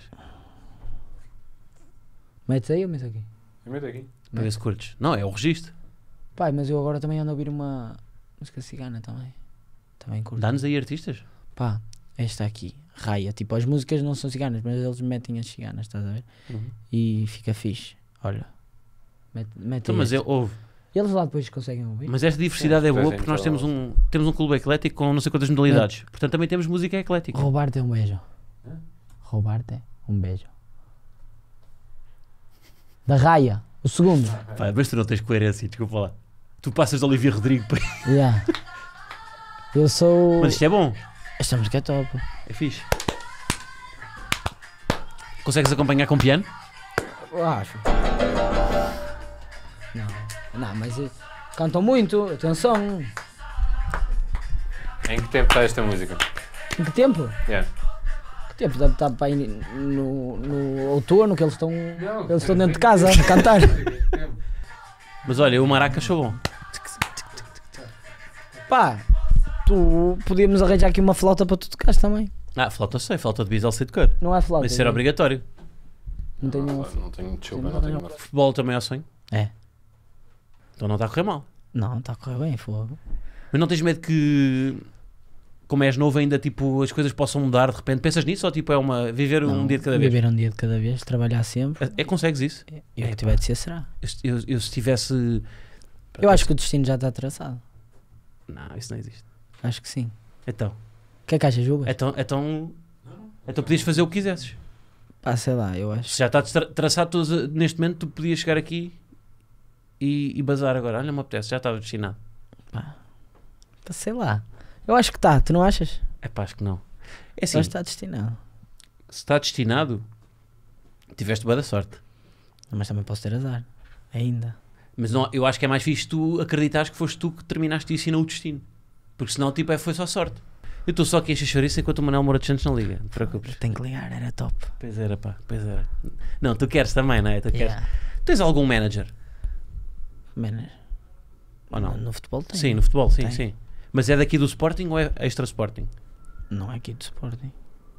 Metes aí ou metes aqui? Eu meto aqui. Para ver se curtes. Não, é o registro. Pai, mas eu agora também ando a ouvir uma música cigana também. Também curto. Dá-nos aí artistas. Pá, esta aqui, Raia. Tipo, as músicas não são ciganas, mas eles metem as ciganas, estás a ver? Uhum. E fica fixe. Olha. Mete, mete Então, aí mas esta. eu ouvo. Eles lá depois conseguem ouvir. Mas esta diversidade é Pois boa é, porque nós então- temos um, temos um clube eclético com não sei quantas modalidades. Portanto, também temos música eclética. Roubar-te é um beijo. Roubar-te é um beijo. Da Raia, o segundo. Pá, mas tu não tens coerência, desculpa lá. Tu passas de Olivia Rodrigo para... Yeah. Eu sou. Mas isto é bom. Esta música é top. É fixe. Consegues acompanhar com piano? Eu acho. Não, não, mas eh, cantam muito, atenção. Em que tempo está esta música? Em que tempo? Yeah. Que tempo? Deve estar para aí no, no outono que eles estão. Eles estão dentro de casa a cantar. Mas olha, o Maraca achou bom. Pá, tu podíamos arranjar aqui uma flauta para tu tocares também. Ah, flauta sei, flauta de bisel sei de cor. Não é flauta. Mas isso era não. obrigatório. Não tenho. Ah, não tenho desculpa, Sim, não tenho não uma. Futebol também é o sonho. É. Então não está a correr mal. Não, está a correr bem, fogo. Mas não tens medo que, como és novo ainda, tipo, as coisas possam mudar de repente? Pensas nisso ou tipo é uma... viver um Não, dia de cada vez? Viver um dia de cada vez, trabalhar sempre. É, é consegues isso? E o É, que tiver de ser será. Eu, eu, eu se tivesse... Eu acho que o destino já está traçado. Não, isso não existe. Acho que sim. Então, O que é que achas, Jubas? então, então, então podias fazer o que quisesses. Pá, sei lá, eu acho. Se já está tra traçado todos, neste momento, tu podias chegar aqui e, e bazar agora. Olha, me apetece, já estava destinado. Pá, sei lá. Eu acho que está, tu não achas? É pá, acho que não. É Eu assim, acho que está destinado. se está destinado, tiveste boa da sorte. Mas também posso ter azar. Ainda. Mas não, eu acho que é mais fixe tu acreditares que foste tu que terminaste isso e não o destino. Porque senão, tipo, é, foi só sorte. Eu estou só aqui a encher chouriço enquanto o Manuel Moura dos Santos não liga. Não te preocupes. Tenho que ligar, era top. Pois era, pá, pois era. Não, tu queres também, não é? Tu queres. Yeah. Tens algum manager? Manager. Ou não? No, no futebol tem. Sim, no futebol, sim, Tem. sim. Mas é daqui do Sporting ou é extra Sporting? Não é aqui do Sporting.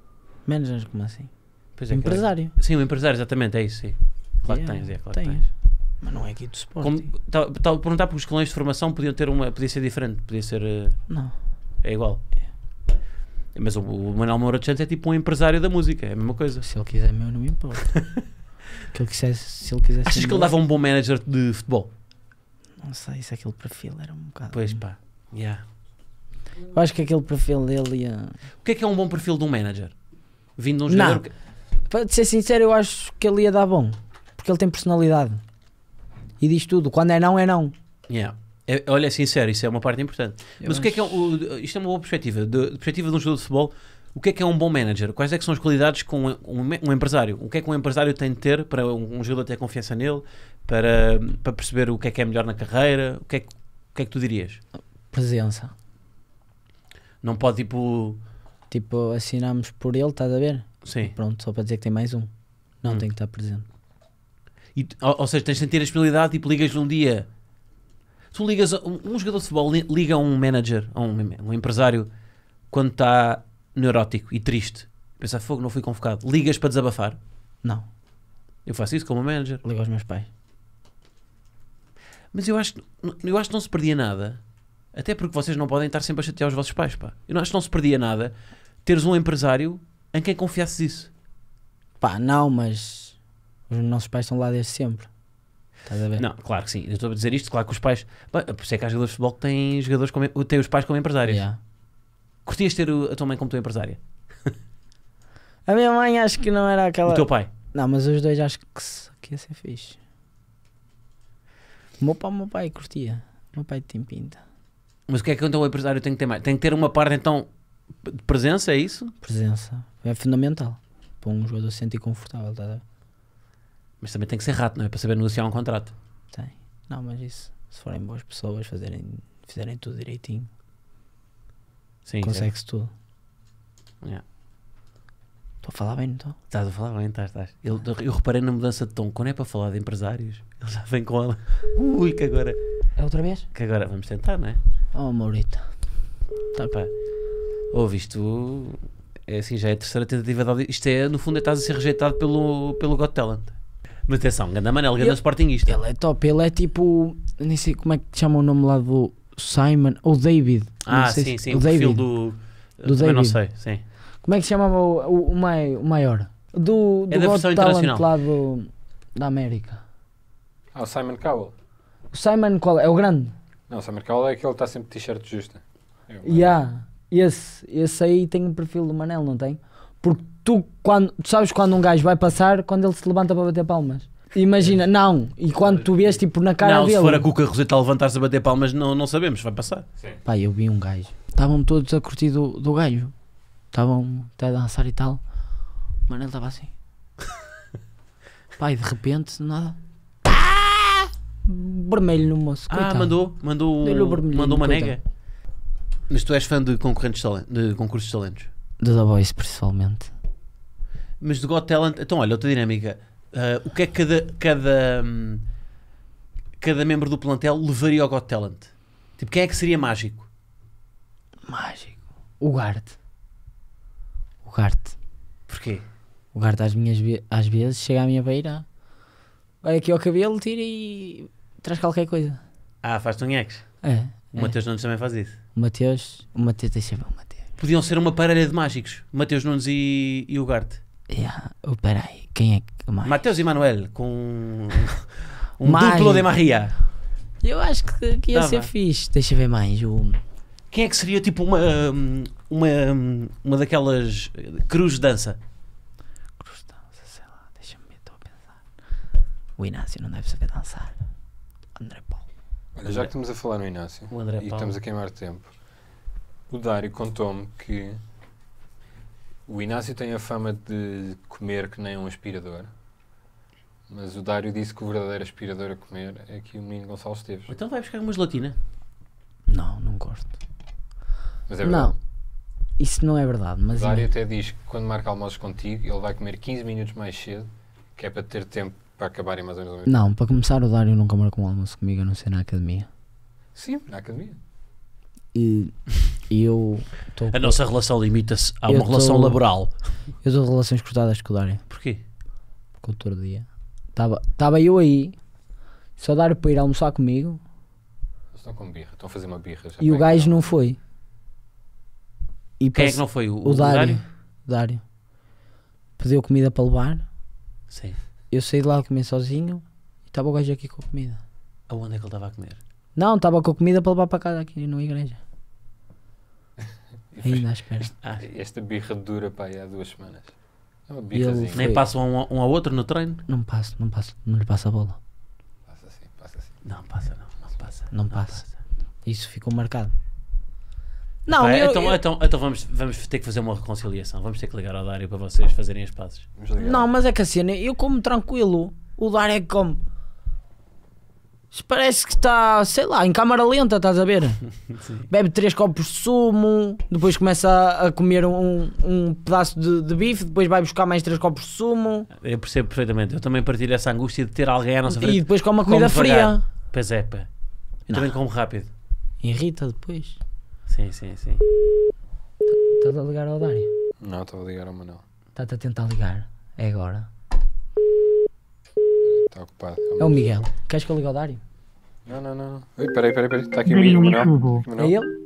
Manager como assim? Pois é, que- Empresário. Sim, o empresário, exatamente, é isso, sim. Claro Yeah, que tens, é claro tenho. que tens. Mas não é aqui do Sporting. Estava a perguntar porque os escalões de formação podiam ter uma, podia ser diferente, podia ser, eh, Não. é igual. Mas o, o Manuel Moura dos Santos é tipo um empresário da música, é a mesma coisa. Se ele quiser meu, não me importa. que ele quisesse, se ele quisesse Achas ser que ele meu, dava um bom manager de futebol? Não sei se aquele perfil era um bocado. Pois pá, yeah. Eu acho que aquele perfil dele ia. O que é que é um bom perfil de um manager? Vindo de um Não. jogador que... Para te ser sincero, eu acho que ele ia dar bom. Porque ele tem personalidade. E diz tudo. Quando é não, é não. Yeah. É, olha, é sincero, isso é uma parte importante. Eu Mas o que é que é um, o- isto é uma boa perspectiva, de, de perspectiva de um jogador de futebol, o que é que é um bom manager? Quais é que são as qualidades com um, um, um empresário? O que é que um empresário tem de ter para um, um jogador ter confiança nele, para, para perceber o que é que é melhor na carreira? O que é que, o que, é que tu dirias? Presença. Não pode tipo... Tipo, assinamos por ele, estás a ver? Sim. Pronto, só para dizer que tem mais um. Não Hum. tem que estar presente. E, ou, ou seja, tens de sentir a disponibilidade, tipo, ligas um dia. Tu ligas, a- um, um jogador de futebol li- liga a um manager, a um, um empresário, quando está neurótico e triste. Pensa, fogo, não fui convocado. Ligas para desabafar. Não. Eu faço isso como manager. Liga aos meus pais. Mas eu acho, que- eu acho que não se perdia nada. Até porque vocês não podem estar sempre a chatear os vossos pais, pá. Eu não acho que não se perdia nada teres um empresário em quem confiasses isso. Pá, não, mas os nossos pais estão lá desde sempre. Estás a ver? Não, claro que sim. Eu estou a dizer isto, claro que os pais... Pá, por isso é que há jogadores de futebol que têm, jogadores como, têm os pais como empresários. Yeah. Curtias ter o- a tua mãe como tua empresária? A minha mãe acho que não era aquela. O teu pai? Não, mas os dois acho que, se- que ia ser fixe. O meu pai, o meu pai curtia. O meu pai tem pinta. Mas o que é que então o empresário tem que ter mais? Tem que ter uma parte então de presença, é isso? Presença. É fundamental. Para um jogador se sentir confortável, estás a ver? Mas também tem que ser rato, não é? Para saber negociar um contrato. Tem. Não, mas isso. Se forem boas pessoas, fazerem, fizerem tudo direitinho, Sim, consegue-se tudo. Yeah. Estou a falar bem, não estou? Estás a falar bem, estás, estás. Eu, eu reparei na mudança de tom. Quando é para falar de empresários, ele já vem com ela. Ui, que agora... É outra vez? Que agora vamos tentar, não é? Oh, Maurita. Tá, pá. Ouve, isto... É assim, já é a terceira tentativa de audição. Isto é, no fundo, é estás a ser rejeitado pelo, pelo Got Talent. Mas atenção, ganda Manel, ganda Eu- Sportingista. Ele é top. Ele é tipo. Nem sei como é que chama o nome lá do Simon. Ou David. Não Ah, sei sim, se- sim, o o perfil David. do... Do também não David. sei, sim. Como é que se chamava o, o, o, mai, o maior? Do, do É da Got versão Talent internacional. lá do, da América. Ah, o Simon Cowell. O Simon qual é? É o grande? Não, o Simon Cowell é aquele que está sempre de t-shirt justa. É o- Yeah. Esse, esse aí tem o perfil do Manel, não tem? Porque tu, quando, tu sabes quando um gajo vai passar, quando ele se levanta para bater palmas. Imagina, não. E quando tu vês tipo na cara Não, dele. se for a Cuca Roseta a levantar-se a bater palmas, não, não sabemos, vai passar. Pá, eu vi um gajo. Estavam todos a curtir do, do gajo. Estavam até a dançar e tal. O Manel estava assim. Pá, e de repente, nada. Pá! Vermelho no moço. Ah, coitado. mandou, mandou, Deu-lhe o vermelhinho, mandou uma coitado. nega. Mas tu és fã de concorrentes de, talen- de concursos de talentos. Do The Voice, principalmente. Mas do Got Talent, então olha, outra dinâmica. Ah, o que é que cada, cada, hum, cada membro do plantel levaria ao Got Talent? Tipo, quem é que seria mágico? Mágico. O Gart. O Gart. Porquê? O Gart às, minhas ve- às vezes chega à minha beira, vai aqui ao cabelo, tira e traz qualquer coisa. Ah, faz tonheques. É. O é. Mateus Nunes também faz isso. O Mateus. O Mateus, deixa ver o Mateus. Podiam ser uma parelha de mágicos. Mateus Nunes e, e o Gart. Yeah. Oh, peraí, quem é que mais? Mateus e Manuel com um Mágico. duplo de Maria. Eu acho que, que ia Dava. ser fixe. Deixa ver mais. O... Quem é que seria tipo uma uma, uma daquelas cruz de dança? Cruz de dança, sei lá, deixa-me ver, estou a pensar. O Inácio não deve saber dançar. André Paulo. Olha, já que estamos a falar no Inácio O André e que Paulo. estamos a queimar tempo, o Dário contou-me que o Inácio tem a fama de comer que nem um aspirador, mas o Dário disse que o verdadeiro aspirador a comer é aqui o menino Gonçalo Esteves. Então vai buscar uma gelatina. Não, não gosto. Mas é verdade. Não, isso não é verdade. Mas O Dário é. até diz que quando marca almoços contigo, ele vai comer quinze minutos mais cedo, que é para ter tempo para acabarem mais ou menos ao mesmo Não, para começar, o Dário nunca marcou um almoço comigo, a não ser na academia. Sim, na academia. E e eu tô, A nossa relação limita-se a Eu uma relação tô- laboral. eu dou relações cortadas com o Dário. Porquê? Com outro dia. Estava eu aí, só Dário para ir almoçar comigo Eles estão com birra, estão a fazer uma birra. já e o tem gajo que dar. não foi. E Quem é passe- que não foi? O, O Dário. Dário. Pediu comida para levar. Sim. Eu saí de lá a comer sozinho e estava o gajo aqui com a comida. Aonde é que ele estava a comer? Não, estava com a comida para levar para casa aqui na igreja. Ainda à espera. Ah, Esta birra dura pá, aí há duas semanas. É uma ele birrazinha. foi- nem passam um, um ao outro no treino? Não passo, não passo, não lhe passa a bola. Passa assim, passa assim. Não passa, não. Não passa. Não passa. Isso ficou marcado. Não, Pá, eu, então eu- então, então vamos, vamos ter que fazer uma reconciliação. Vamos ter que ligar ao Dário para vocês fazerem as pazes. Vamos ligar. não, mas é que a cena, eu como tranquilo. O Dário é que come. Isto parece que está, sei lá, em câmara lenta, estás a ver? Sim. Bebe três copos de sumo, depois começa a, a comer um, um pedaço de, de bife, depois vai buscar mais três copos de sumo Eu percebo perfeitamente. Eu também partilho essa angústia de ter alguém à nossa e frente. depois come a Come comida devagar. fria. Pois é, pá. Eu Não. também como rápido. Irrita depois. Sim, sim, sim. Estás a ligar ao Dário? Não, estava a ligar ao Manuel. Está-te a tentar ligar. É agora. Está ocupado. É o Miguel. Queres que eu ligue ao Dário? Não, não, não. Oi, peraí, peraí, peraí. Está aqui o Manuel. Manuel. É Manuel. ele?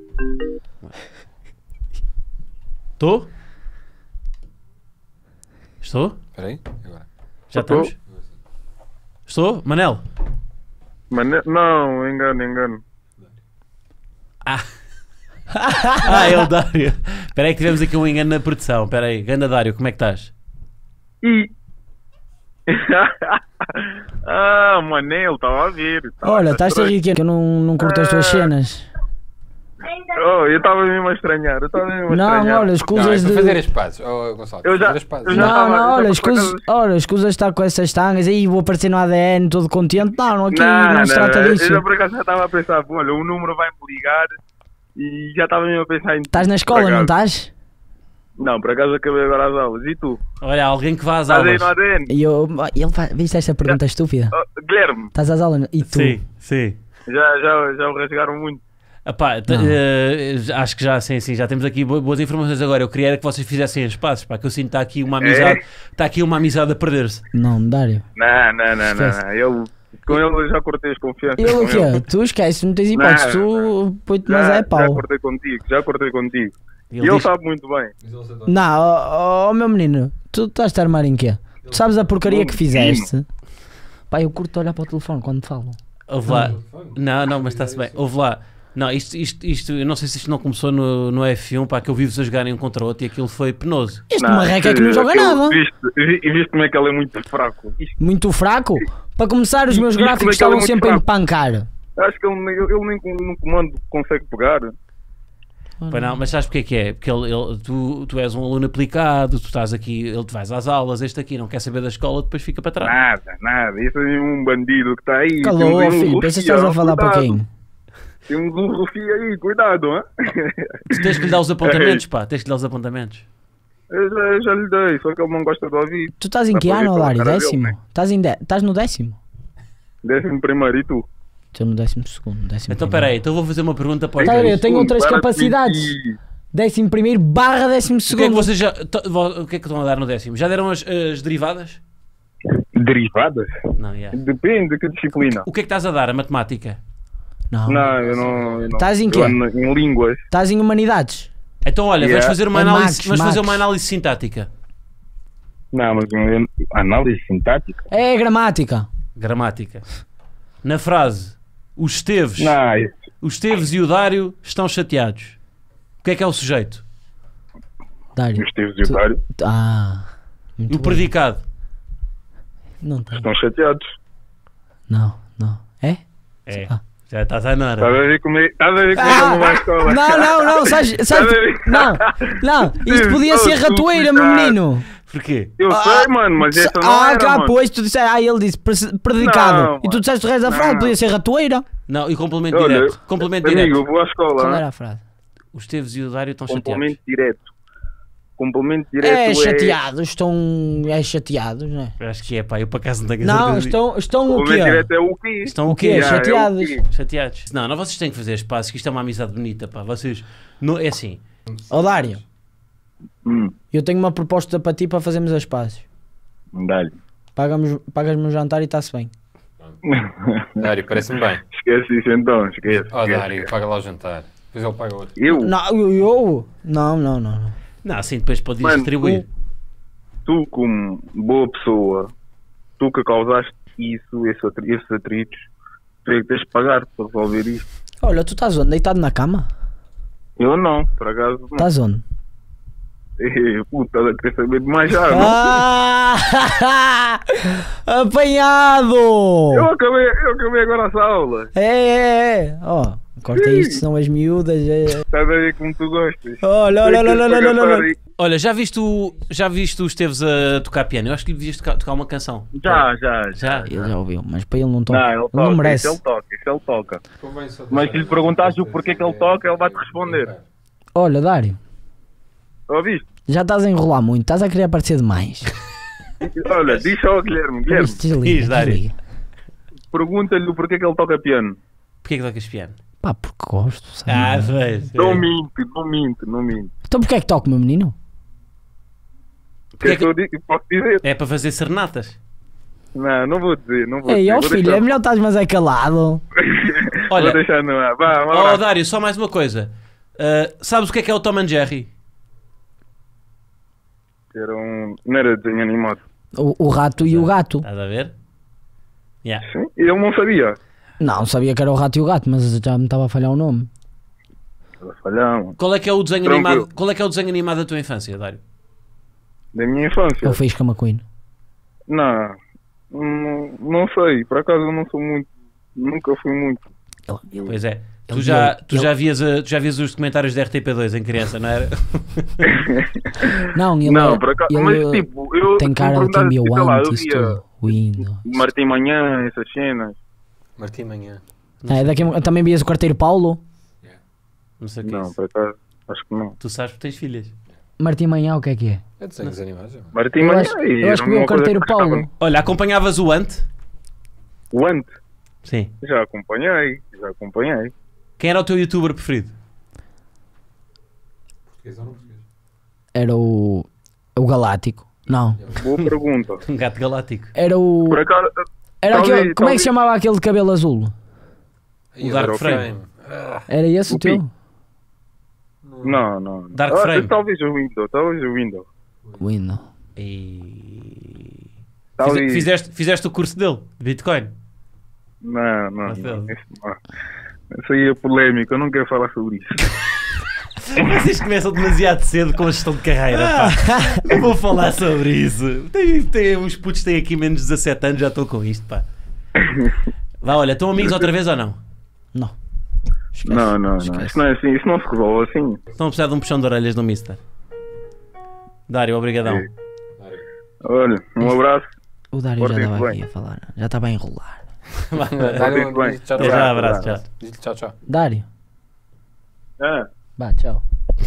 Estou? Estou? Peraí, agora. Já Estou. estamos? Estou? Manel? Mas ne- não, engano, engano. Ah, é o Dário. Espera aí que tivemos aqui um engano na produção. Espera aí. Ganda Dário, como é que estás? E. ah, Manel, estava a ver. tava Olha, a estás a estranho. rir que eu não, não curto as tuas cenas. Oh, eu estava mesmo a estranhar. Eu estava mesmo a Não, estranhar. olha, Não, é escusas para de. fazer as pazes. Oh, Gonçalo, Eu já- fazer as pazes. eu já- Não, tava- não, já olha, por escusas, acaso- olha, escusas de estar com essas tangas aí, vou aparecer no A D N todo contente. Não, não, aqui Não, não, não, se trata eu, disso. eu já por acaso já estava a pensar, pô, olha, o número vai-me ligar e já estava mesmo a pensar em. Estás na escola, por não acaso. estás? Não, por acaso acabei agora as aulas. E tu? Olha, alguém que vá às Estás aí aulas. no A D N? E eu, ele faz, viste esta pergunta estúpida? Oh, Guilherme, Estás às aulas? E tu? Sim, sim. já, já, já o rasgaram muito. Epá, t- Não. eh, acho que já, sim, sim, já temos aqui bo- boas informações agora. Eu queria era que vocês fizessem as pazes, pá, que eu sinto que está aqui uma amizade, está aqui uma amizade a perder-se. Não, Dário. Não, não, não, não. Esquece. não. Ele, com ele eu já cortei as confianças. Ele com o quê? Tu esquece, não tens hipótese. Tu põe-te mais Já, é já pau. cortei contigo, já cortei contigo. Ele E ele diz- sabe muito bem. Não, ó ó, meu menino, tu estás a armar em quê? Tu sabes a porcaria que fizeste? Pá, eu curto olhar para o telefone quando me falam. Ouve lá. Não, não, mas está-se bem. Ouve lá. Não, isto, isto, isto, eu não sei se isto não começou no, no F um, pá, que eu vi-vos a jogarem um contra o outro e aquilo foi penoso. Este Não, marreco é que não joga aquele- nada. Viste, vi- e viste como é que ele é muito fraco. Isto- Muito fraco. Para começar, os meus Isto gráficos como é que ele é estavam muito sempre a fraco? empancar. Acho que ele, nem- ele nem com- no comando consegue pegar. Pois não, mas sabes porque é que é? Porque ele, ele- tu, tu és um aluno aplicado, tu estás aqui, ele te vais às aulas, este aqui não quer saber da escola, depois fica para trás. Nada, nada. Isso é um bandido que está aí. Calou, Temos aí um filho, rufia, pensas que estás a falar para cuidado. quem? Temos um rufia aí, cuidado, hein? Tu tens que lhe dar os apontamentos, pá, tens que lhe dar os apontamentos. Eu já, eu já lhe dei, só que ele não gosta de ouvir. Tu estás em Dá que para ver ano, pela Dário? cara dele, Décimo? né? Estás em dé- estás no décimo? Décimo primeiro, e tu? Estou no décimo segundo. Décimo Então primeiro. espera aí, então vou fazer uma pergunta para os Tá a ver, dois. eu tenho outras Para de capacidades. mentir. Décimo primeiro barra décimo O que é que segundo. vocês já. to- vo- O que é que estão a dar no décimo? Já deram as, as derivadas? Derivadas? Não, yeah. Depende de que disciplina. O que é que estás a dar? A matemática? Não. Não, eu não. eu não. Estás em Eu quê? ando Em línguas. Estás em humanidades? Então olha, Yeah. vamos fazer uma É análise, Max, vamos fazer Max. uma análise sintática. Não, mas eu- análise sintática? É gramática. Gramática. Na frase, os Esteves, Não, isso. os Esteves e o Dário estão chateados. O que é que é o sujeito? Dário. Os teus e o Dário Ah. E Muito o bem. predicado? Não tem. estão chateados. Não, não. É? É. Ah. Já estás a Estás a nada. ver como é, estás a ver como é que ele não vai à escola? Não, não, não, sabes, sabes, Estás a ver? não, não, isto podia ser Oh, tu, ratoeira, meu cuidado. menino. é Porquê? Eu sei, mano, mas essa não Ah, era, cá, mano. pois, tu disseste, ah, ele disse pre- predicado. Não, E tu mano. disseste o resto da frase, Não. podia ser ratoeira. Não, e complemento Olha, direto. Complemento Amigo, direto. eu vou à escola. Qual hein? era a frase? Os Esteves e o Dário estão chateados. Complemento direto. Complemento direto É é... chateados, estão. É chateados, não é? Eu acho que é, pá. Eu por acaso não tenho a Não, certeza. estão, estão o Complemento quê? direto é o quê? Estão o O quê? quê? Já, é o Chateados. quê? Chateados. Não, não, vocês têm que fazer espaço, que isto é uma amizade bonita, pá. Vocês. Não, é assim. Ó Dário, Hum, eu tenho uma proposta para ti para fazermos as pazes. dá-lhe. Pagas-me pagas-me um jantar e está-se bem. Dário, parece-me bem. Esquece isso então, esquece. Ó, esquece. Dário, paga lá o jantar. Depois ele paga outro. Eu? Não, eu, eu? Não, não, não. não. Não, assim depois podes Mano, distribuir. Tu, como boa pessoa, tu que causaste isso, esse atri- esses atritos, tu é que tens de pagar para resolver isto. Olha, tu estás onde? Deitado na cama? Eu não, por acaso não. Estás onde? Eh, Puta, estás a querer saber demais já, não? Ah! Apanhado! Eu acabei, eu acabei agora essa aula. É, é, é. Ó, corta isto, senão as miúdas. É. Estás a ver como tu gostas. Olha, olha, olha, olha, olha, olha, olha. Olha, já viste o, já viste o Esteves a tocar piano? Eu acho que lhe devias tocar, tocar uma canção. Já, já, já. Já? Ele já ouviu, mas para ele não toca. Não, ele Ele toca, não merece. isso ele toca, isso ele toca. Convém só Mas se lhe deixar- perguntares o porquê que ele toca, ele vai-te responder. Olha, Dário, Ouviste? já estás a enrolar muito, estás a querer aparecer demais. Olha, diz só ao Guilherme, Guilherme, Isto desliga, Diz, Dário. desliga. pergunta-lhe o porquê que ele toca piano. Porquê que tocas piano? Pá, porque gosto, sabe? Ah, pois. Não minto, não minto, não minto. Então porquê é que toco, meu menino? Porquê Quer que eu diga- posso dizer? É para fazer serenatas. Não, não vou dizer, não vou Ei, dizer. ó Vou filho, deixar- é melhor estás mais é calado. Olha- Vou deixar no ar. Vá, um Oh, abraço. Dário, só mais uma coisa. Uh, sabes o que é que é o Tom and Jerry? Era um... Não era desenho animado. O, o rato e o gato. Estás a ver? Yeah. Sim, ele não sabia. Não, sabia que era o rato e o gato, mas já me estava a falhar o nome. Estava falhando. Qual é que é o desenho Tranquilo. animado? Qual é que é o desenho animado da tua infância, Dário? Da minha infância. É o Faísca McQueen. Não, não, não sei. Por acaso eu não sou muito. Nunca fui muito. Ele- ele- Pois é. Tu Ele- já, ele- tu já, vias, a- tu já vias os documentários da R T P dois em criança, não era? Não, ele, não, por acaso. ele Mas tipo, eu. tem se me cara de quem perguntasse, viu sei lá, eu antes, isso via tudo. Windows. Martim Manhã, essas cenas. Martim Manhã. É, daqui, a- também vias o quarteiro Paulo. Não sei o que é Não, isso. por acaso. Acho que não. Tu sabes porque tens filhas. Martim Manhã, o que é que é? É desenhos animados. é? Martim Eu Manhã. acho, e eu acho que era vi uma o coisa carteiro que gostava. Paulo. Olha, acompanhavas o Ant? O Ant. Sim. Já acompanhei. Já acompanhei. Quem era o teu youtuber preferido? Português ou não português? Era o. O Galáctico. Não. Boa pergunta. Um gato galáctico. Era o. Por acaso. Era talvez- aquele, como é que talvez- se chamava aquele de cabelo azul? Aí, Dark era Frame. Ah, Era esse o, O teu? Pi. Não, não. Dark Ah, Frame. Talvez o Windows. Talvez o Windows. Windows. E... Talvez. Fize- Fizeste, fizeste o curso dele, de Bitcoin? Não, não, Mas não. ele- Isso, não. Isso aí é polémico, eu não quero falar sobre isso. Vocês começam demasiado cedo com a gestão de carreira, pá. Eu vou falar sobre isso. Tem, tem, uns putos que têm aqui menos de dezassete anos já estão com isto, pá. Vá, olha, estão amigos outra vez ou não? Não. Esquece. Não, não, não. Esquece. Isso não é assim, isso não se resolve assim. Estão a precisar de um puxão de orelhas do Mister. Dário, obrigadão. É. Olha, um abraço. O Dário já Portem-se estava bem. aqui a falar. Já estava a enrolar. Dário, bem. diz-lhe tchau, Até já, tchau. abraço, tchau. Diz-lhe tchau, tchau. Dário. Ah, Vá, tchau.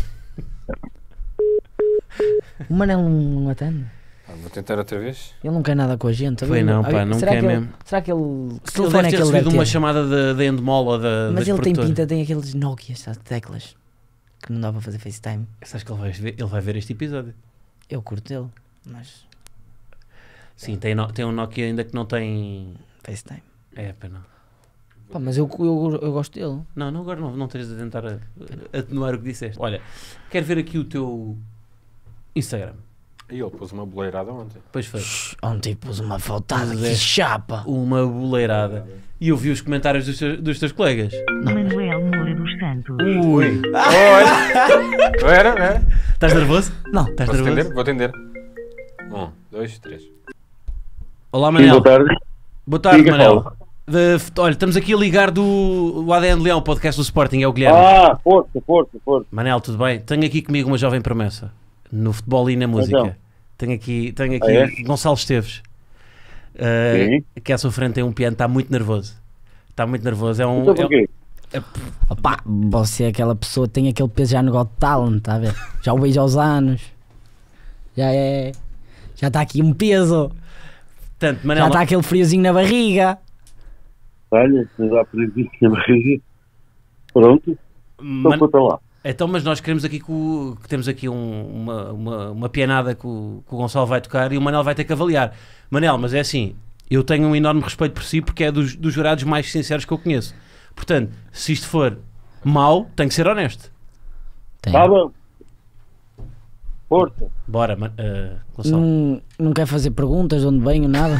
O Manel não atende. Ah, vou tentar outra vez. Ele não quer nada com a gente. Foi não, pá, não será quer que ele- mesmo. Será que ele. Que Se ele telefone deve é ter que ele recebido deve uma ter? chamada da da Endemol ou da, Mas das ele tem produtoras. pinta, tem aqueles Nokia, sabe, teclas. Que não dá para fazer FaceTime. Sabes que ele vai, ver, ele vai ver este episódio. Eu curto dele, mas. Sim, tem, no- tem um Nokia ainda que não tem... FaceTime. É, pá, não. Pá, mas eu, eu, eu gosto dele. Não, não, agora não, não tens de tentar a- a- atenuar o que disseste. Olha, quero ver aqui o teu Instagram. E ele pôs uma boleirada ontem. Pois foi. Shhh, ontem pus uma faltada, Pois que é. chapa. Uma boleirada. E eu vi os comentários dos teus, dos teus colegas. Manuel Moura dos Santos. Ui! Olha! Era, era. Estás nervoso? Não. Estás Posso nervoso? atender? Vou atender. Um, dois, três. Olá, sim, Manel. boa tarde. Boa tarde, Diga, Manel. Paulo. De- olha, estamos aqui a ligar do o A D N de Leão, podcast do Sporting, é o Guilherme. Ah, força, força, força. Manel, tudo bem? Tenho aqui comigo uma jovem promessa no futebol e na música. Então. Tenho aqui, tenho aqui Ah, é? Gonçalo Esteves, uh, Sim. que à sua frente tem um piano, está muito nervoso. Está muito nervoso. É um, Então é- porquê? Opá, você é aquela pessoa que tem aquele peso já no Got Talent, está a ver? Já o vejo aos anos. Já é. Já está aqui um peso. Portanto, Já Manel, está aquele friozinho na barriga. Olha, eu já aprendi na barriga. Pronto, então Man- conta lá. Então, mas nós queremos aqui que, o- que temos aqui um- uma, uma, uma pianada que o, que o Gonçalo vai tocar e o Manel vai ter que avaliar. Manel, mas é assim, eu tenho um enorme respeito por si porque é dos, dos jurados mais sinceros que eu conheço. Portanto, se isto for mau, tem que ser honesto. Tem. Tá bom. Força. Bora, Ma- uh, Gonçalo. Não, não quer fazer perguntas de onde venho, nada?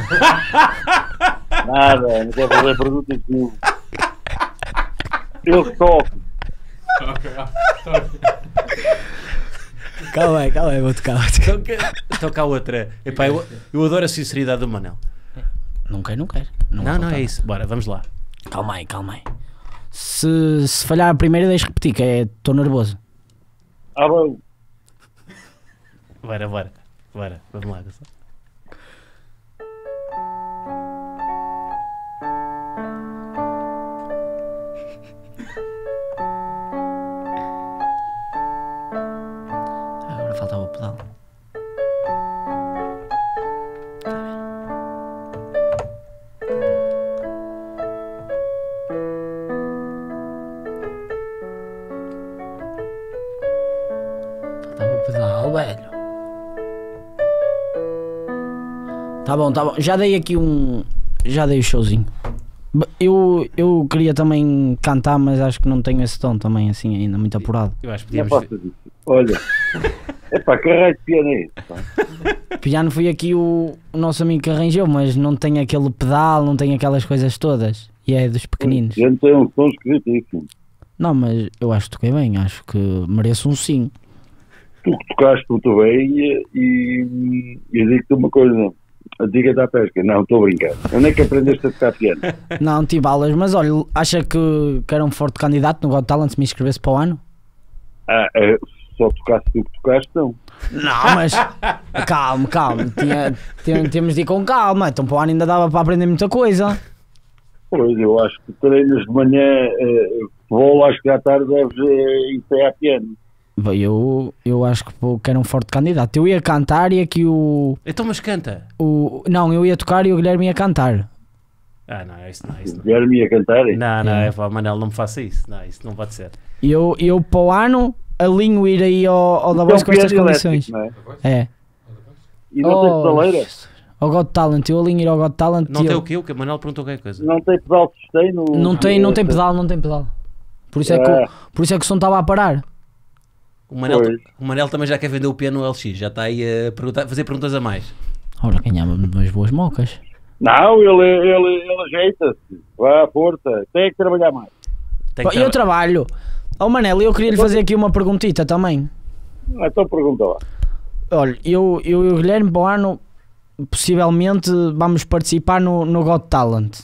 Nada, não quero fazer perguntas nenhuma. Eu que toco. Calma aí, calma aí, vou tocar. Então, que- toca a outra. Epá, eu, eu adoro a sinceridade do Manel. Não quer, não quer. Não, vou não, contar. é isso. Bora, vamos lá. Calma aí, calma aí. Se, se falhar a primeira, deixa repetir, que é estou nervoso. Ah, bom. Bora, bora. Bora, vamos lá, Gonçalo. Agora faltava o pedal. Faltava o pedal, velho. Tá bom, tá bom. Já dei aqui um. Já dei o showzinho. B- Eu, eu queria também cantar, mas acho que não tenho esse tom também, assim, ainda muito apurado. Eu acho que Não podíamos. faças isso. Olha. Epá, que raio de piano é esse? pá? Piano foi aqui o, o nosso amigo que arranjou, mas não tem aquele pedal, não tem aquelas coisas todas. E é dos pequeninos. Ele tem um som esquisitíssimo. Não, mas eu acho que toquei bem, acho que mereço um sim. Tu que tocaste muito bem e, e, e digo-te uma coisa. Diga-te à pesca. Não, estou a brincar. Onde é que aprendeste a tocar piano? Não, tive aulas, mas olha, acha que, que era um forte candidato no Got Talent se me inscrevesse para o ano? Ah, é, só tocaste tu que tocaste, não. Não, mas calma, calma, tinha, tinha- temos de ir com calma, então para o ano ainda dava para aprender muita coisa. Pois, eu acho que treinas de manhã eh, futebol, acho que à tarde deves eh, ensaiar piano. Bem, eu, eu acho que, pô, que era um forte candidato. Eu ia cantar e aqui o, Então, mas canta. o. Não, eu ia tocar e o Guilherme ia cantar. Ah, não, é isso não, é isso não. Guilherme ia cantar. Não, não, É. é pá, Manel, não me faça isso. Não, isso não pode ser. E eu, eu para o ano alinho ir aí ao, ao da voz com estas condições. Não é? É. E não Oh, tem pedaleira? Jesus. Ao Got Talent, eu alinho ir ao Got Talent. Não e tem eu- o quê? O que? O Manel perguntou qualquer coisa. Não tem pedal de sustain? No... Não tem, não tem pedal, não tem pedal. Por isso é que, o- Ah. por isso é que o som estava a parar. O Manel, Pois. o Manel também já quer vender o piano no L X. Já está aí a perguntar, fazer perguntas a mais. Ora, ganhava-me umas boas mocas. Não, ele, ele, ele ajeita-se. Vá à força. Tem que trabalhar mais. Tem Pô, que e eu tra- trabalho. Oh Manel, eu queria lhe fazer aqui uma perguntita também. Ah, então pergunta lá. Olha, eu, eu e o Guilherme para o ano possivelmente vamos participar no, no Got Talent.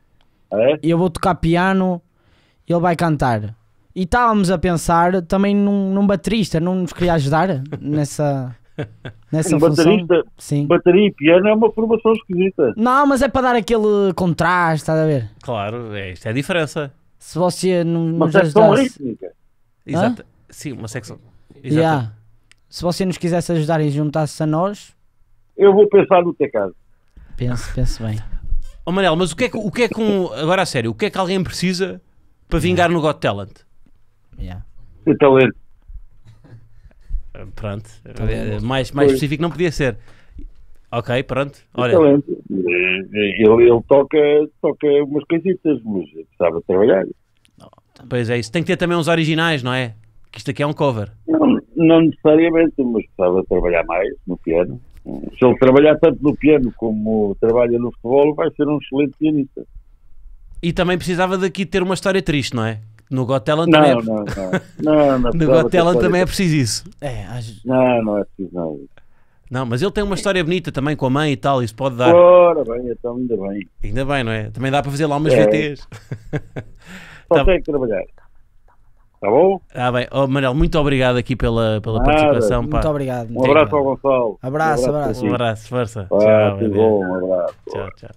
É? E eu vou tocar piano, ele vai cantar. E estávamos a pensar também num, num baterista, não nos queria ajudar nessa, nessa Um função? baterista, Sim. bateria e piano é uma formação esquisita. Não, mas é para dar aquele contraste, estás a ver? Claro, é, isto é a diferença. Se você não Uma nos secção ajudasse... rítmica. Exato. Sim, uma secção. Exato. Yeah. Se você nos quisesse ajudar e juntasse a nós, Eu vou pensar no teu caso. pense, pense bem. Oh, Manel, mas o que é que, o que é que um, agora a sério, o que é que alguém precisa para vingar no Got Talent? Yeah. Tem talento. Ah, Pronto, Tá bem. Eh, mais, mais Pois. específico não podia ser. Ok, pronto. Tem Olha, talento. Ele, ele toca, toca umas coisitas, mas precisava trabalhar. pois é isso. Tem que ter também uns originais, não é? Que isto aqui é um cover. Não, não necessariamente, mas precisava trabalhar mais no piano. Se ele trabalhar tanto no piano como trabalha no futebol, vai ser um excelente pianista. E também precisava daqui ter uma história triste, não é? No Got Talent Não, também é, não, não. não, não no precisava Got ter Talent história. também é preciso isso. É, acho- Não, não é preciso nada. Não, mas ele tem uma história bonita também com a mãe e tal, isso pode dar. Ora bem, então ainda bem. Ainda bem, não é? Também dá para fazer lá umas É. V Ts. Só Tá- tem que trabalhar. Tá bom? Ah, bem. Oh, Manel, muito obrigado aqui pela, pela Nada. participação. Pá. muito obrigado. Um abraço ao Gonçalo. Abraço, Um abraço. Um para ti. abraço, força. Ah, Tchau, tudo adeus. bom, um abraço. Tchau, tchau.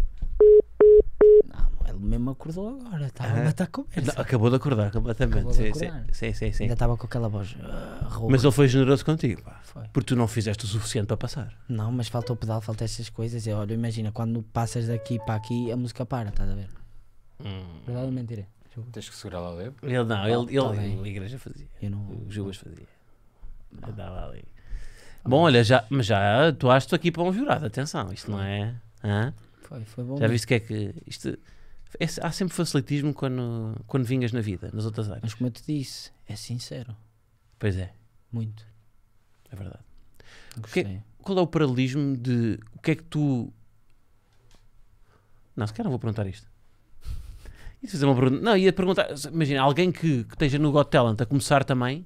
Não, ele mesmo acordou agora, estava a matar a conversa. Não, acabou de acordar completamente. Acabou de Sim, sim, acordar. sim, sim, sim. Ainda estava com aquela voz uh, rouca. Mas ele foi generoso contigo, pá. Foi. Porque tu não fizeste o suficiente para passar. Não, mas falta o pedal, falta estas coisas. E olha, imagina, quando passas daqui para aqui, a música para, estás a ver? Hum. Verdade ou mentira? chuva. Tens que segurar lá o dedo. Ele não, Oh, ele, tá ele, bem. a igreja fazia. Eu não. O Jubas fazia. Eu dava ali. Tá Bom, bem. olha, já, mas já atuaste aqui para um jurado, atenção, isto não é. Hã? Foi, foi bom. Já viste que é que. Isto, é- há sempre facilitismo quando, quando vingas na vida, nas outras áreas. Mas como eu te disse, é sincero. Pois é, Muito. é verdade. Gostei. Qual é o paralelismo de o que é que tu. Não, se calhar não vou perguntar isto. Ia fazer uma pergunta. Não, ia perguntar. Imagina, alguém que, que esteja no Got Talent a começar também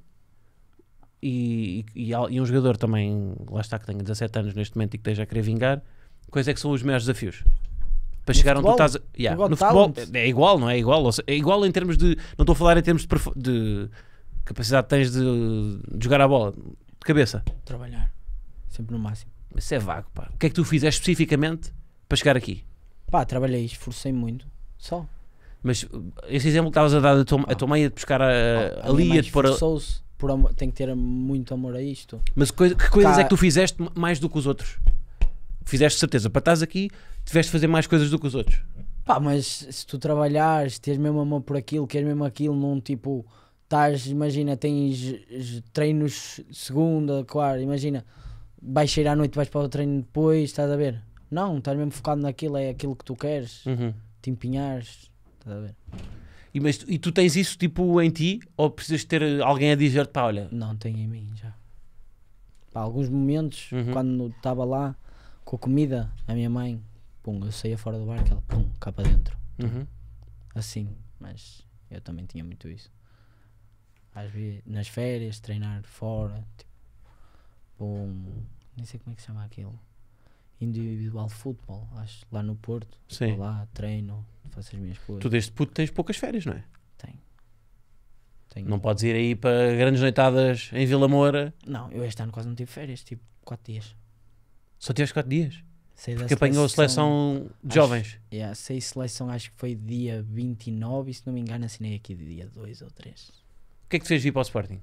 e, e, e, al- e um jogador também, lá está, que tenha dezassete anos neste momento e que esteja a querer vingar, quais é que são os maiores desafios? Para No chegar onde tu futebol? estás. A, yeah, No Got no futebol Talent? é igual, não é igual? Ou seja, é igual em termos de. Não estou a falar em termos de, perfo- de capacidade que tens de, de jogar a bola de cabeça. Trabalhar. Sempre no máximo. Isso é vago, pá. O que é que tu fizeste especificamente para chegar aqui? Pá, trabalhei, esforcei muito. Só. Mas uh, esse exemplo que estavas a dar, a tua, a tua mãe ia te buscar a, Ah, a ali minha ia mãe te pôr a... esforçou-se por amor- tem que ter muito amor a isto. Mas coisa- que coisas Cá- é que tu fizeste m- mais do que os outros? Fizeste de certeza, para estás aqui, tiveste de fazer mais coisas do que os outros. Pá, mas se tu trabalhares, tens mesmo amor por aquilo, queres mesmo aquilo, num tipo, estás, imagina, tens j- treinos segunda, claro, imagina, vais sair à noite, vais para o treino depois, estás a ver? Não, estás mesmo focado naquilo, é aquilo que tu queres, Uhum. te empenhares, estás a ver? E, mas, tu- e tu tens isso tipo em ti? Ou precisas ter alguém a dizer-te, pá, olha, Não, tem em mim já. Pá, alguns momentos, Uhum. quando estava lá com a comida, a minha mãe, pum, eu saía fora do barco, ela, pum, cá para dentro. uhum. Assim, mas eu também tinha muito isso. Às vezes, nas férias, treinar fora, tipo, um, nem sei como é que se chama aquilo, individual futebol, acho, lá no Porto, Sim. vou lá, treino, faço as minhas coisas. Tu desde puto tens poucas férias, não é? Tenho. Tenho. Não podes ir aí para grandes noitadas em Vila Moura. Não, eu este ano quase não tive férias, tipo, quatro dias. Só tiveste quatro dias. Saí da Que apanhou a seleção de acho- jovens. Yeah, saí seleção, acho que foi dia vinte e nove, e se não me engano assinei aqui de dia dois ou três. O que é que te fez vir para o Sporting?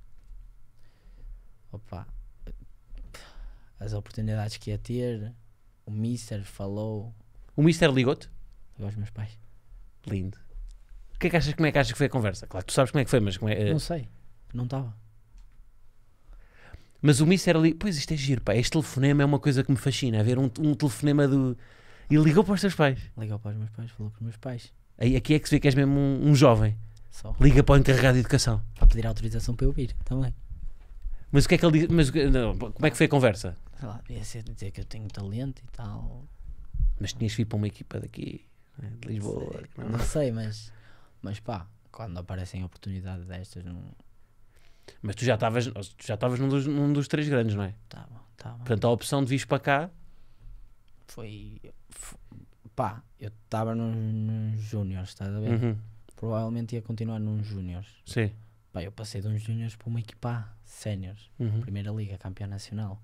Opa, as oportunidades que ia ter, o Mister falou, O Mister ligou-te? agora os meus pais. Lindo. O que é que achas, como é que achas que foi a conversa? Claro que tu sabes como é que foi, mas como é, Não sei, não estava. mas o Mister ali, pois isto é giro, pá, este telefonema é uma coisa que me fascina, haver um, um telefonema do... E ligou para os teus pais. Ligou para os meus pais, falou para os meus pais, Aí, aqui é que se vê que és mesmo um, um jovem. só Liga para o encarregado de educação. para pedir autorização para eu vir também. Mas o que é que ele diz? Mas, não, como é que foi a conversa? Sei lá, devia ser dizer que eu tenho talento e tal. Mas tinhas de vir para uma equipa daqui, né, de Lisboa. Sei, que não- não sei, mas, mas pá, quando aparecem oportunidades destas, não Mas tu já estavas tu já estavas num dos, num dos três grandes, não é? estava, estava. Portanto, a opção de vir para cá, Foi, f- pá, eu estava nos, nos júniores, estás a ver? uhum, Provavelmente ia continuar nos júniores. sim. Pá, eu passei de uns júniores para uma equipa A, séniores, Uhum. Primeira Liga, campeão nacional.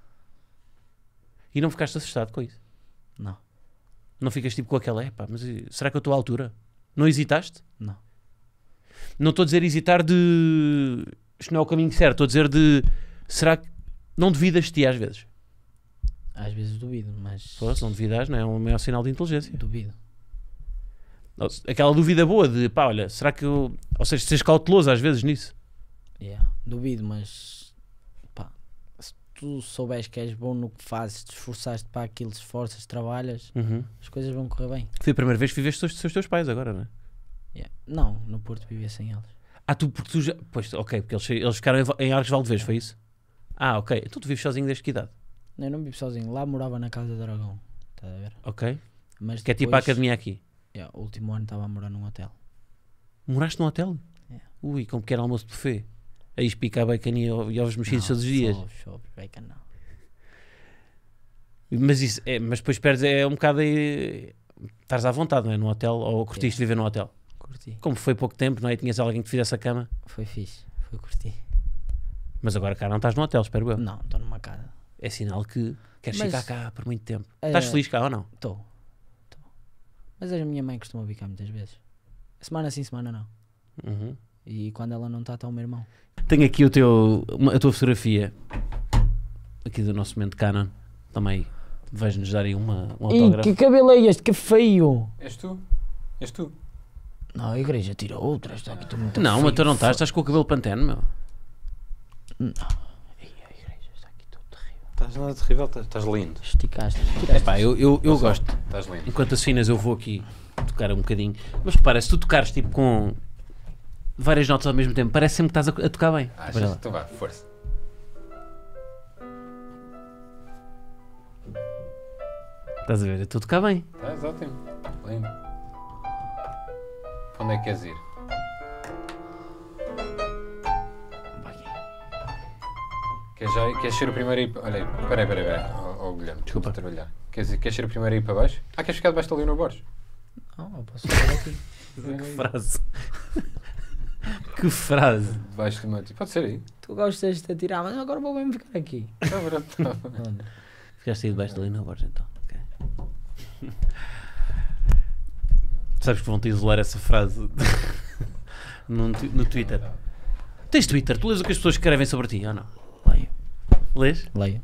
E não ficaste assustado com isso? Não, Não ficas tipo com aquela, epá, mas eh, será que eu estou à altura? Não hesitaste? não. Não estou a dizer hesitar de... Isto não é o caminho certo, estou a dizer de... Será que... Não duvidas de ti às vezes? Às vezes duvido, mas Pô, se não duvidas, não é um maior sinal de inteligência. duvido. Aquela dúvida boa de, pá, olha, será que eu... Ou seja, seres cauteloso às vezes nisso. Yeah, duvido, mas pá, se tu souberes que és bom no que fazes, te esforçaste para aquilo, te esforças, trabalhas, Uhum. as coisas vão correr bem. Foi a primeira vez que viveste com os teus pais agora, não é? Yeah. Não, no Porto vivia sem eles. Ah, tu, porque tu já... Pois, ok, porque eles, eles ficaram em, Va- em Arcos Valdevez, foi isso? Ah, ok. Então tu vives sozinho desde que idade? Eu não vivo sozinho, lá morava na casa de Aragão, estás a ver? Ok. Mas Que é tipo a depois, academia aqui. yeah, o último ano estava a morar num hotel. Moraste num hotel? Yeah. Ui, com pequeno almoço de buffet. Aí espicar bacon e ov- e ovos mexidos todos os dias. Só ovos, ovos, bacon não. Mas isso é, mas depois perdes, é um bocado aí. Estás à vontade, não é? Num hotel, ou curtiste Yeah. viver num hotel? Curti, Como foi pouco tempo, não é? E tinhas alguém que te fizesse a cama. foi fixe, foi curti. Mas agora cá não estás num hotel, espero eu. Não, estou numa casa. É sinal que queres Mas- ficar cá por muito tempo. É- Estás feliz cá ou não? Estou, estou. Mas a minha mãe costuma vir cá muitas vezes. Semana sim, semana não. Uhum. E quando ela não está, está o meu irmão. Tenho aqui o teu, uma- a tua fotografia aqui do nosso momento Canon. Também vais-nos dar aí uma, um Ih, autógrafo. que cabelo é este? Que feio! És tu? És tu? Não, a igreja tira outra. Está aqui, estou muito Não, feio. mas tu não estás, estás com o cabelo pantene, meu. Não. Ei, a igreja está aqui tudo terrível. Estás nada terrível, estás, estás lindo. Esticaste. Epá, eu, eu, eu Mas, ó, gosto. Estás lindo. Enquanto assinas eu vou aqui tocar um bocadinho. Mas repara, se tu tocares tipo com várias notas ao mesmo tempo, parece sempre que estás a, a tocar bem. Achas? Olha lá. Então vá, força. Estás a ver? Eu estou a tocar bem. Estás ótimo. Lindo. Para onde é que queres ir? Queres, já, queres ser o primeiro a ir... Olha aí, peraí, peraí, peraí. Oh, oh, Guilherme, Desculpa. desculpa trabalhar. Queres, queres ser o primeiro a ir para baixo? Ah, queres ficar debaixo da Leonor Borges? Não, eu posso ficar aqui. Que frase. Que frase. Debaixo do meu... Pode ser aí. Tu gostas de atirar, mas agora vou mesmo ficar aqui. Está verdade. Olha. Ficaste aí debaixo da linha Borges então. Ok. Sabes que vão-te isolar essa frase no, tu- no Twitter. Tens Twitter? Tu lês o que as pessoas escrevem sobre ti ou não? Leio. Lês? Leio.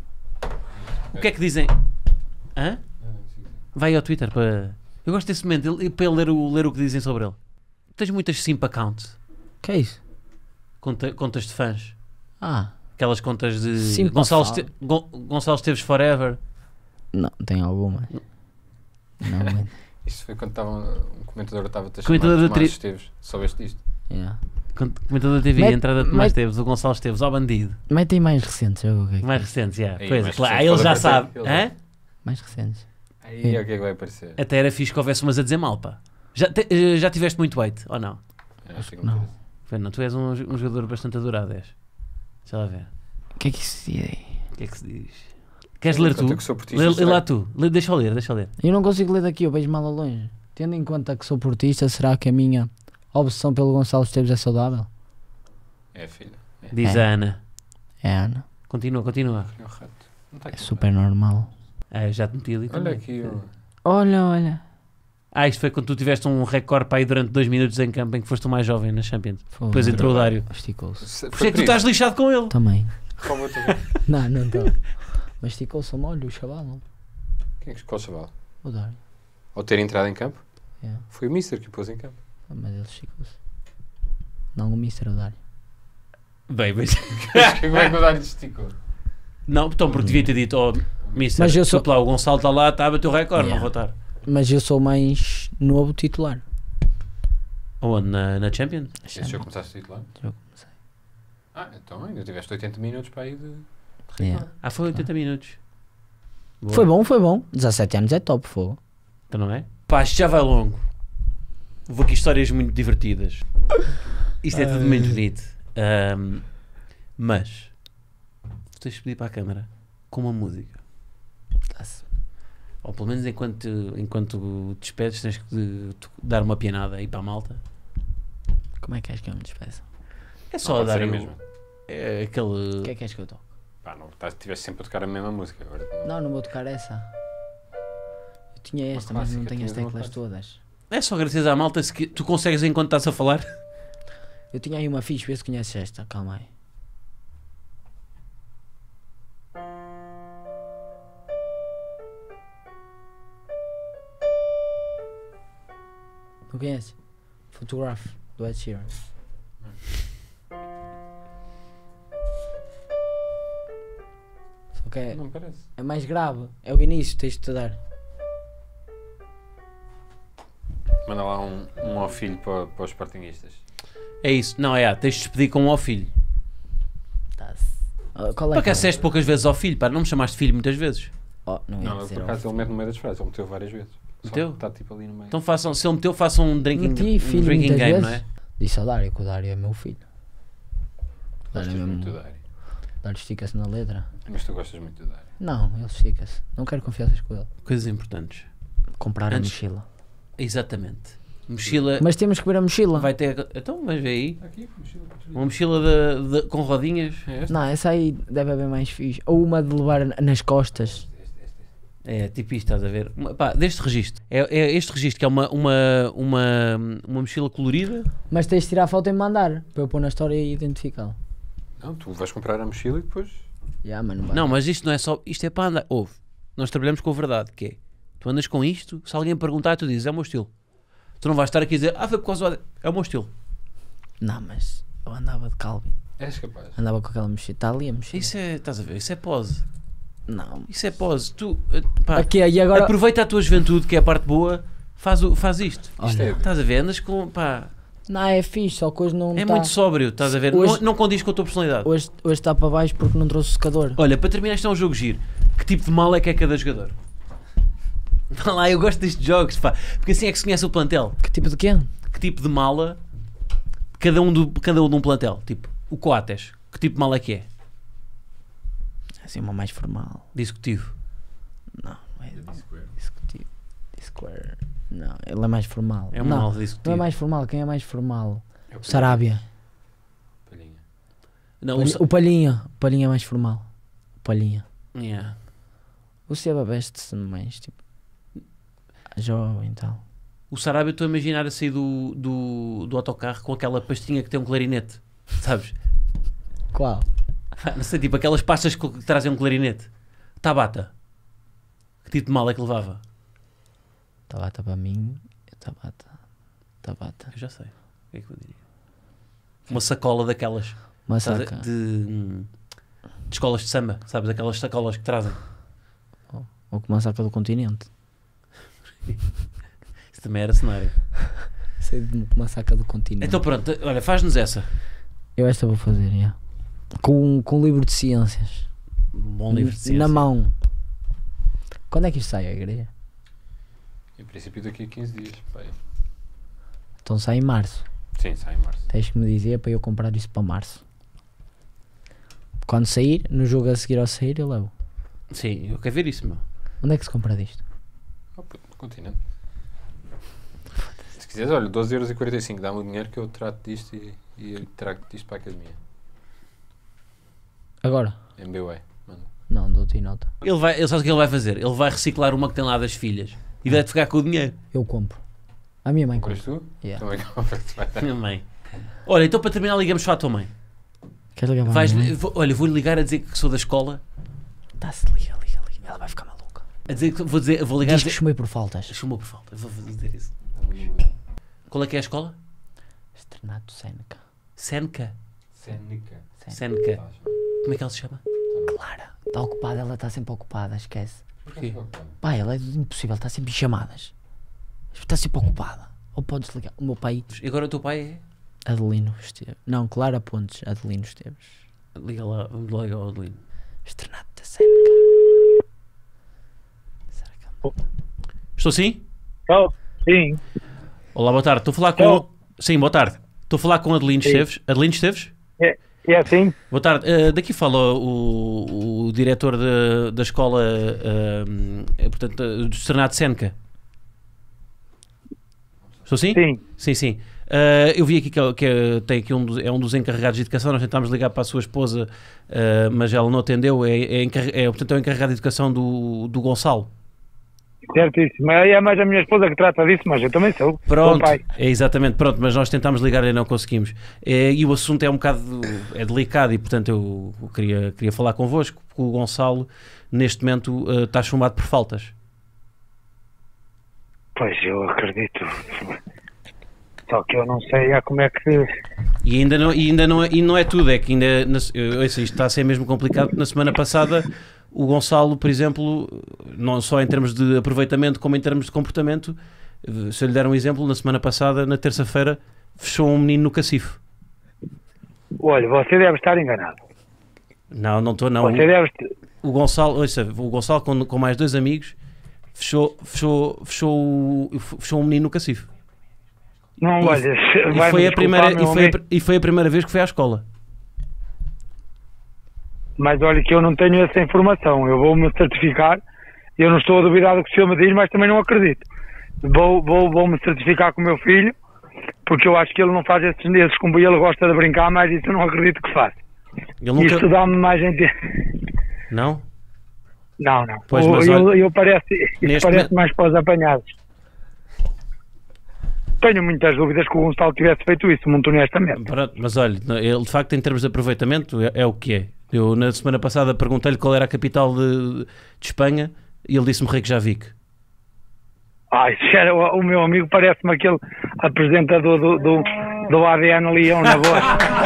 O que é que dizem? Hã? Vai ao Twitter para. Eu gosto desse momento, ele- para ele ler o, ler o que dizem sobre ele. Tens muitas simp accounts, Que é isso? conta- contas de fãs. Ah, Aquelas contas de Simp Gonçalo, account. Este... Gon- Gonçalo Esteves Forever. não, tem alguma. Não, mas... Isto foi quando estava um comentador estava-te a chamar Comentador da Tomás tri- Esteves. Soubeste disto? Yeah. Con- Comentador da T V, Met- entrada de Tomás met- Esteves, o Gonçalo Esteves, ao bandido. Mete aí mais recentes, eu o que é que Mais é. recentes, já. Aí, Pois, mais claro, recentes, ele pode já aparecer, sabe. ele Hã? Mais recentes. Aí é o que é que vai aparecer. Até era fixe que houvesse umas a dizer mal, pá. Já, te- eh, já tiveste muito weight, ou não? Eu acho que não. parece. Foi, não, tu és um, um jogador bastante adorado, és. Deixa lá ver. O que é que isso diz aí? O que é que se diz? Queres Sim, ler enquanto tu? eu que sou portista, Lê, lê será lá que- tu. Lê- deixa eu ler, deixa eu ler. Eu não consigo ler daqui, eu vejo mal a longe. Tendo em conta que sou portista, será que a minha obsessão pelo Gonçalo Esteves é saudável? É, filho. É, Diz É. a Ana. É, Ana. Continua, continua. é o rato. Não está É aqui. super normal. Ah, eu já te meti ali Olha também. aqui. ó. Olha, olha. Ah, isto foi quando tu tiveste um recorde para aí durante dois minutos em campo em que foste o mais jovem na Champions. Fogo. Depois entrou o Dário. Esticou-se. Se- Por isso foi é que tu por estás lixado com ele. Também. isso. Qual outro gol? Não, não estou. Mas esticou-se o molho, o chaval. Quem é que escolheu o chaval? O Dário. Ao ter entrado em campo? Yeah. Foi o Mister que o pôs em campo. Ah, mas ele esticou-se. Não, o mister, o Dário. Bem, mas... Como é que o Dário esticou? Não, então porque devia ter dito, oh, mister, Mas eu sou- desculpa lá, o Gonçalo está lá, está a bater o recorde, Yeah. não vou estar. Mas eu sou mais novo titular. Onde? Na, na Champions? Esse jogo começaste a titular? Eu comecei. Ah, então ainda tiveste oitenta minutos para aí de... Yeah. Ah, foi oitenta minutos. Boa. Foi bom, foi bom. dezassete anos é top, fogo. Então não é? Pá, isto já vai longo. Vou aqui histórias muito divertidas. Isto é tudo muito bonito. Ahm, mas tens de pedir para a câmara com uma música. Tá-se. Ou pelo menos enquanto, enquanto te despedes tens que tu- dar uma pianada aí para a malta. Como é que és que eu me despeço? É só pode dar ser a o- mesma. é aquele... O que é que és que eu toco? Pá, não, estás- tiveste sempre a tocar a mesma música. Agora não. Não, não vou tocar essa. Eu tinha esta, mas clássica, não tenho as tinhas uma teclas clássica. todas. É só agradecer à malta se que- tu consegues enquanto estás a falar. Eu tinha aí uma fixe, vê se conheces esta. Calma aí. Não conheces? Photograph, do Ed Sheeran. Só que é, Não parece. é mais grave. É o início, tens de te dar. Manda lá um, um ao filho para, para os sportinguistas. É isso. Não, é, tens de despedir com um ao filho. Ah, qual é Para que que é? acesseste poucas vezes ao filho, pá, não me chamaste filho muitas vezes. Oh, não ia Não, dizer por ao acaso ele mete no meio das frases. Ele meteu várias vezes. Só Meteu? Está tipo ali no meio. Então façam, se ele meteu, façam um drinking, Meti um filho drinking muitas game, não vezes. é? Disse ao Dário que o Dário é meu filho. O Dário Gostas é muito do mesmo. Dário. O Dário estica-se na letra. Mas tu gostas muito do Dário. Não, ele estica-se. Não quero confianças com ele. Coisas importantes. Comprar a Antes- mochila. Exatamente. Mochila Mas temos que ver a mochila. vai ter. Então, mas vê aí. Aqui, mochila para Uma mochila de, de- com rodinhas. É esta? Não, essa aí deve haver mais fixe. Ou uma de levar nas costas. É tipo isto, estás a ver? Uma- Pá, deste registro. É, é este registro que é uma, uma, uma, uma mochila colorida. Mas tens de tirar a foto e me mandar. Para eu pôr na história e identificá-lo. Não, tu vais comprar a mochila e depois... Já, mas não vai. Não, mas isto não é só. Isto é para andar. Ouve. Nós trabalhamos com a verdade, que é. Tu andas com isto, se alguém perguntar, tu dizes, é o meu estilo. Tu não vais estar aqui a dizer, ah, foi por causa do... É o meu estilo. Não, mas eu andava de Calvin. És capaz. Andava com aquela mochila. Está ali a mochila. Isso é, estás a ver, isso é pose. Não. Isso é pose. Tu, pá, Aqui, e agora... aproveita a tua juventude, que é a parte boa, faz, o, faz isto. Isto é- Estás a ver, andas com, pá, Não, é fixe, só que hoje não é tá- muito sóbrio, estás a ver, Hoje- não, não condiz com a tua personalidade. Hoje hoje está para baixo porque não trouxe secador. Olha, para terminar, isto é um jogo giro. Que tipo de mala é que é cada jogador? Vá lá, eu gosto destes jogos, pá, porque assim é que se conhece o plantel. Que tipo de quê? Que tipo de mala cada um, do, cada um de um plantel? Tipo, o Coates, que tipo de mala é que é? Assim, uma mais formal. Discutivo. Não, não é discutivo. Square. Não, ele é mais formal. É uma não, mala não é discutivo. mais formal. Quem é mais formal? É O Sarabia. Palhinha. Não, Palhinha- o, O Palhinha. O Palhinha é mais formal. O Palhinha. yeah. O Seba veste-se mais tipo jovem e tal. O Sarabia, eu estou a imaginar a sair do, do, do autocarro com aquela pastinha que tem um clarinete, sabes? Qual? Não sei, tipo aquelas pastas que trazem um clarinete. Tabata. Que tipo de mala é que levava? Tabata para mim. Tabata. Tabata. Eu já sei. O que é que eu diria? Uma sacola daquelas. Uma Estás a- saca. De, hum, de escolas de samba, sabes? Aquelas sacolas que trazem. Ou com uma saca do continente. Isso também era cenário. Sei de uma saca do continente. Então pronto, olha, faz-nos essa. Eu esta vou fazer, já. Com, com um livro de ciências. Um bom livro de ciência. Na mão. Quando é que isto sai, a igreja? Em princípio daqui a quinze dias. Pai. Então sai em março. Sim, sai em março. Tens que me dizer para eu comprar isso para março. Quando sair, no jogo a seguir ao sair, eu levo. Sim, eu quero ver isso, meu. Onde é que se compra disto? Oh, puto, no continente. Se quiseres, olha, doze euros e quarenta e cinco, dá-me o dinheiro que eu trato disto e, e eu trago disto para a academia. Agora? Em B U E. Mano. Não, dou-te nota. Ele vai, ele sabe o que ele vai fazer? Ele vai reciclar uma que tem lá das filhas e vai-te ficar com o dinheiro. Eu compro. A minha mãe compra. Compras tu? Yeah. Também compras. Vai dar. Minha mãe. Olha, então para terminar ligamos só à tua mãe. Queres ligar para a Vais, minha mãe? vou- olha, vou-lhe ligar a dizer que sou da escola. Tá-se, liga, liga, liga. Ela vai ficar maluca. A dizer que vou, dizer, vou ligar a Diz que dizer... chumei por faltas. Chamou por falta, vou dizer isso. Qual é que é a escola? Estrenato Seneca. Senca. Seneca. Senca. Como é que ela se chama? Clara. Está ocupada, ela está sempre ocupada, esquece. Porquê? Pai, ela é impossível, está sempre em chamadas. Está sempre ocupada. Ou podes ligar. O meu pai, E agora o teu pai é? Adelino Esteves. Não, Clara Pontes, Adelino Esteves. Liga lá, vamos lá ligar ao Adelino. Estrenato da Seneca. Será que ela... Estou sim? Oh, sim. Olá, boa tarde. Estou a falar com... Estou. Sim, boa tarde. Estou a falar com Adelino Sim. Esteves. Adelino Esteves? É, é assim? Boa tarde. Eh, daqui fala o, o diretor da, da escola, eh, portanto, do Estrenato Senca. Estou sim? Sim. Sim, sim. Eh, eu vi aqui que, que é- tem aqui um dos, é um dos encarregados de educação. Nós tentámos ligar para a sua esposa, eh, mas ela não atendeu. É, é, encarre- é, portanto, é o encarregado de educação do, do Gonçalo. Certíssimo. Aí é mais a minha esposa que trata disso, mas eu também sou. Pronto, Bom pai. é exatamente, pronto, mas nós tentámos ligar e não conseguimos. É, e o assunto é um bocado é delicado e, portanto, eu, eu queria, queria falar convosco, porque o Gonçalo, neste momento, eh, está chumbado por faltas. Pois, eu acredito. Só que eu não sei é como é que... E ainda não, e ainda não, é, e não é tudo, é que ainda, na, eu, eu sei, isto está a ser mesmo complicado, porque na semana passada o Gonçalo, por exemplo, não só em termos de aproveitamento como em termos de comportamento, eh, se eu lhe der um exemplo, na semana passada, na terça-feira, fechou um menino no cacifo. Olha, você deve estar enganado. Não, não estou, não. Você deve... est- O Gonçalo, ouça, o Gonçalo com, com mais dois amigos fechou, fechou, fechou, o- fechou um menino no cacifo. Não, E, olha... e vai-me foi a desculpar, primeira, meu e, foi a, amigo, pr- e foi a primeira vez que foi à escola. Mas olha que eu não tenho essa informação. Eu vou-me certificar. Eu não estou a duvidar do que o senhor me diz, mas também não acredito. Vou, vou, vou-me certificar com o meu filho, porque eu acho que ele não faz esses, esses como ele gosta de brincar, mas isso eu não acredito que faça. Ele nunca... Isto dá-me mais gente... Não? Não, não. Pois, eu, mas eu, olha, eu parece, isso neste parece momento- mais para os apanhados. Tenho muitas dúvidas que o Gonçalo tivesse feito isso, muito honestamente. Pronto, mas olha, ele de facto em termos de aproveitamento é, é o que é. Eu na semana passada perguntei-lhe qual era a capital de, de Espanha e ele disse-me Reykjavik. Ai, era, o, o meu amigo parece-me aquele apresentador do, do, do A D N Leão na voz.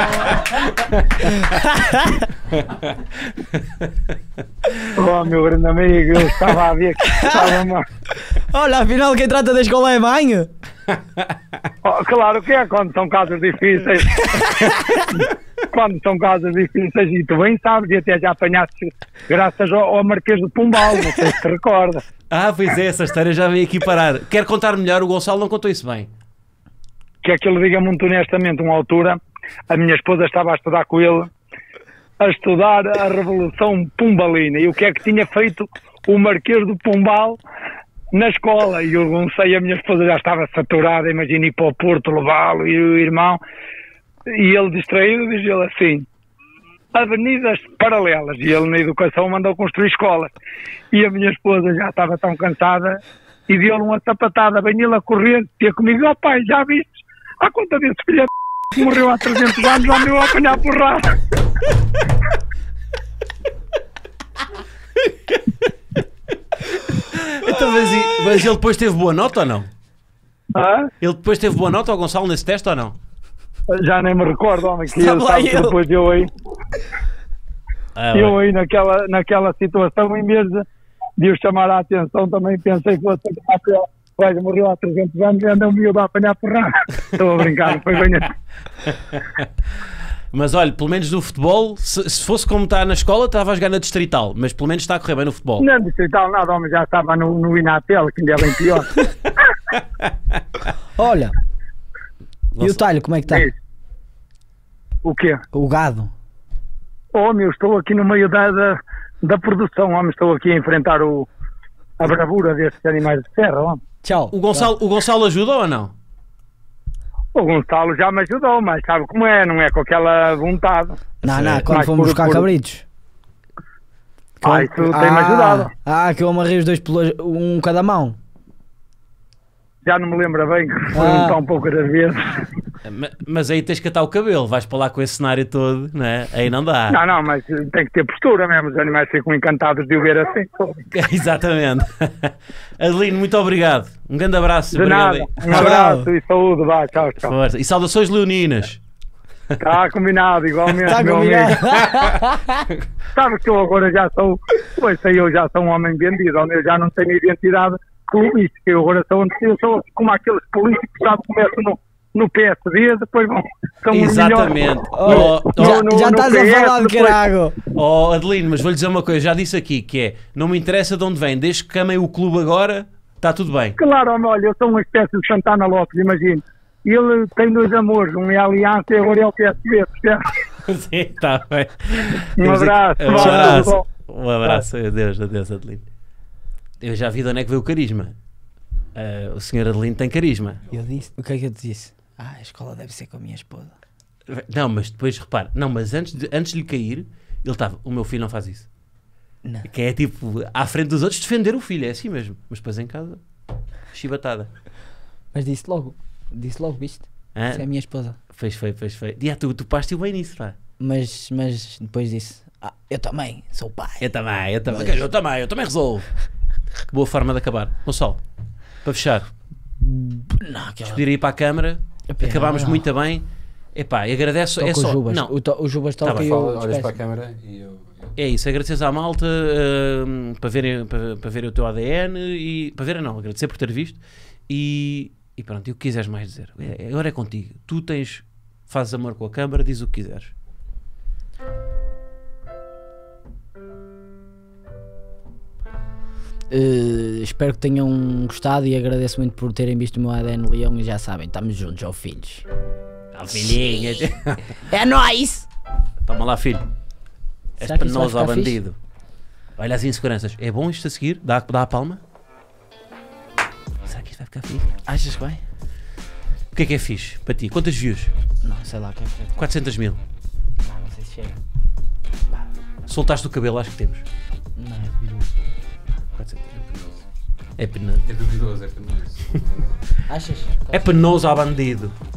Oh, meu grande amigo, eu estava a ver que estava mal. Olha, afinal quem trata da escola é mãe. Oh, claro que é, quando são casos difíceis. Quando são casos difíceis, e tu bem sabes, e até já apanhaste graças ao, ao Marquês de Pombal, não sei se te recorda. Ah, pois é, essa história já veio aqui parar. Quer contar melhor? O Gonçalo não contou isso bem. Que é que ele diga muito honestamente, uma altura, a minha esposa estava a estudar com ele, a estudar a Revolução Pombalina, e o que é que tinha feito o Marquês do Pombal na escola, e eu não sei, a minha esposa já estava saturada, imagina ir para o Porto levá-lo, e o irmão, e ele distraído, diz ele assim, avenidas paralelas, e ele na educação mandou construir escolas, e a minha esposa já estava tão cansada, e deu-lhe uma sapatada, bem ele a correr, tinha comigo, ó pai, já viste, à conta desse filho que morreu há trezentos anos, já me a apanhar porrada. Então, mas, e- mas ele depois teve boa nota ou não? Ah? Ele depois teve boa nota ao Gonçalo nesse teste ou não? Já nem me recordo, homem, que Estava ele lá sabe que ele. depois eu aí, Ah, eu bem. aí naquela, naquela situação, em vez de, de o chamar a atenção, também pensei que fosse o pai morreu há trezentos anos e andou miúdo a apanhar porrada. Estou a brincar, não foi bem assim. Mas olha, pelo menos no futebol, se, se fosse como está na escola, estava a jogar na Distrital, mas pelo menos está a correr bem no futebol. Não é distrital nada, homem, já estava no, no Inatel, que ainda é bem pior. Olha, e o Gonçalo- talho, como é que está? Diz. O quê? O gado. Homem, eu estou aqui no meio da, da, da produção, homem, estou aqui a enfrentar o, a bravura destes animais de serra, homem. Tchau. O Gonçalo, o Gonçalo ajuda ou não? O Gonçalo já me ajudou, mas sabe como é, não é com aquela vontade. Não, não, Sim. quando Mais fomos por- buscar por- cabritos. Que Ah, eu- isso tem-me ajudado. Ah, que eu amarrei os dois pelos, um cada mão. Já não me lembra bem, que foram Ah. tão poucas as vezes. Ma- Mas aí tens que atar o cabelo, vais para lá com esse cenário todo, não é? Aí não dá. Não, não, mas tem que ter postura mesmo, os animais ficam encantados de o ver assim. Exatamente. Adelino, muito obrigado. Um grande abraço. De obrigado nada, aí. um abraço e saúde, vá, tchau, tchau. Força. E saudações leoninas. Está combinado, igualmente, Está meu combinado. amigo. Sabe que eu agora já sou, pois sei, eu já sou um homem vendido, eu já não tenho identidade clubística, eu agora sou, eu sou como aqueles políticos que sabe, começam no, no P S D, depois vão, são os Exatamente. melhores. Oh, oh, já no- já no estás P S, a falar de depois- carago. oh, Adelino, mas vou-lhe dizer uma coisa, já disse aqui, que é, não me interessa de onde vem, desde que amem o clube agora, está tudo bem. Claro, homem, olha, eu sou uma espécie de Santana Lopes, imagino. Ele tem dois amores, um é a Aliança e agora é o P S D, percebe? Sim, está bem. Um Temos aqui- abraço, Um vá, abraço. tudo Um abraço. Adeus, adeus, Adelino. Eu já vi de onde é que veio o carisma. Ah, o senhor Adelino tem carisma. Eu disse, o que é que eu te disse? Ah, a escola deve ser com a minha esposa. Não, mas depois repara, não, mas antes de, antes de lhe cair, ele estava, o meu filho não faz isso. Não. Que é tipo, à frente dos outros, defender o filho, é assim mesmo. Mas depois em casa, chibatada. Mas disse logo, disse logo, viste? Hã? Isso é a minha esposa. Fez, foi, fez, foi. E ah, tu, tu paste bem nisso, pá. Mas, mas depois disse, ah, eu também, sou pai. Eu também, eu também, Mas- eu também, eu também resolvo. Que boa forma de acabar. Gonçalo, para fechar, Não, aquela... pedir aí para a câmara, Pena, acabámos não. muito bem. Epá, e agradeço, Toca é só, o Jubas, não, o, to, o Jubas Tá toca bem. e Fala, eu olhas para a despeço. câmara e eu... eu... é isso, agradecer à malta hum, para, verem, para, para verem o teu A D N e para verem não, agradecer por ter visto e, e pronto, e o que quiseres mais dizer, é, agora é contigo, tu tens, fazes amor com a câmara, diz o que quiseres. Uh, espero que tenham gostado e agradeço muito por terem visto o meu A D N Leão e já sabem, estamos juntos, ó filhos. Ó filhinha, É nóis! toma lá filho, és Será que isso vai penoso ao ficar fixe? bandido. Olha as inseguranças, é bom isto a seguir? Dá, dá a palma? Será que isto vai ficar fixe? Achas que vai? O que é que é fixe para ti? Quantas views? Não, sei lá, que é que- quatrocentos mil. não, não sei se chega. Soltaste o cabelo, acho que temos. Não, quatrocentos. É penoso. É duvidoso, é penoso. achas? É penoso ao bandido.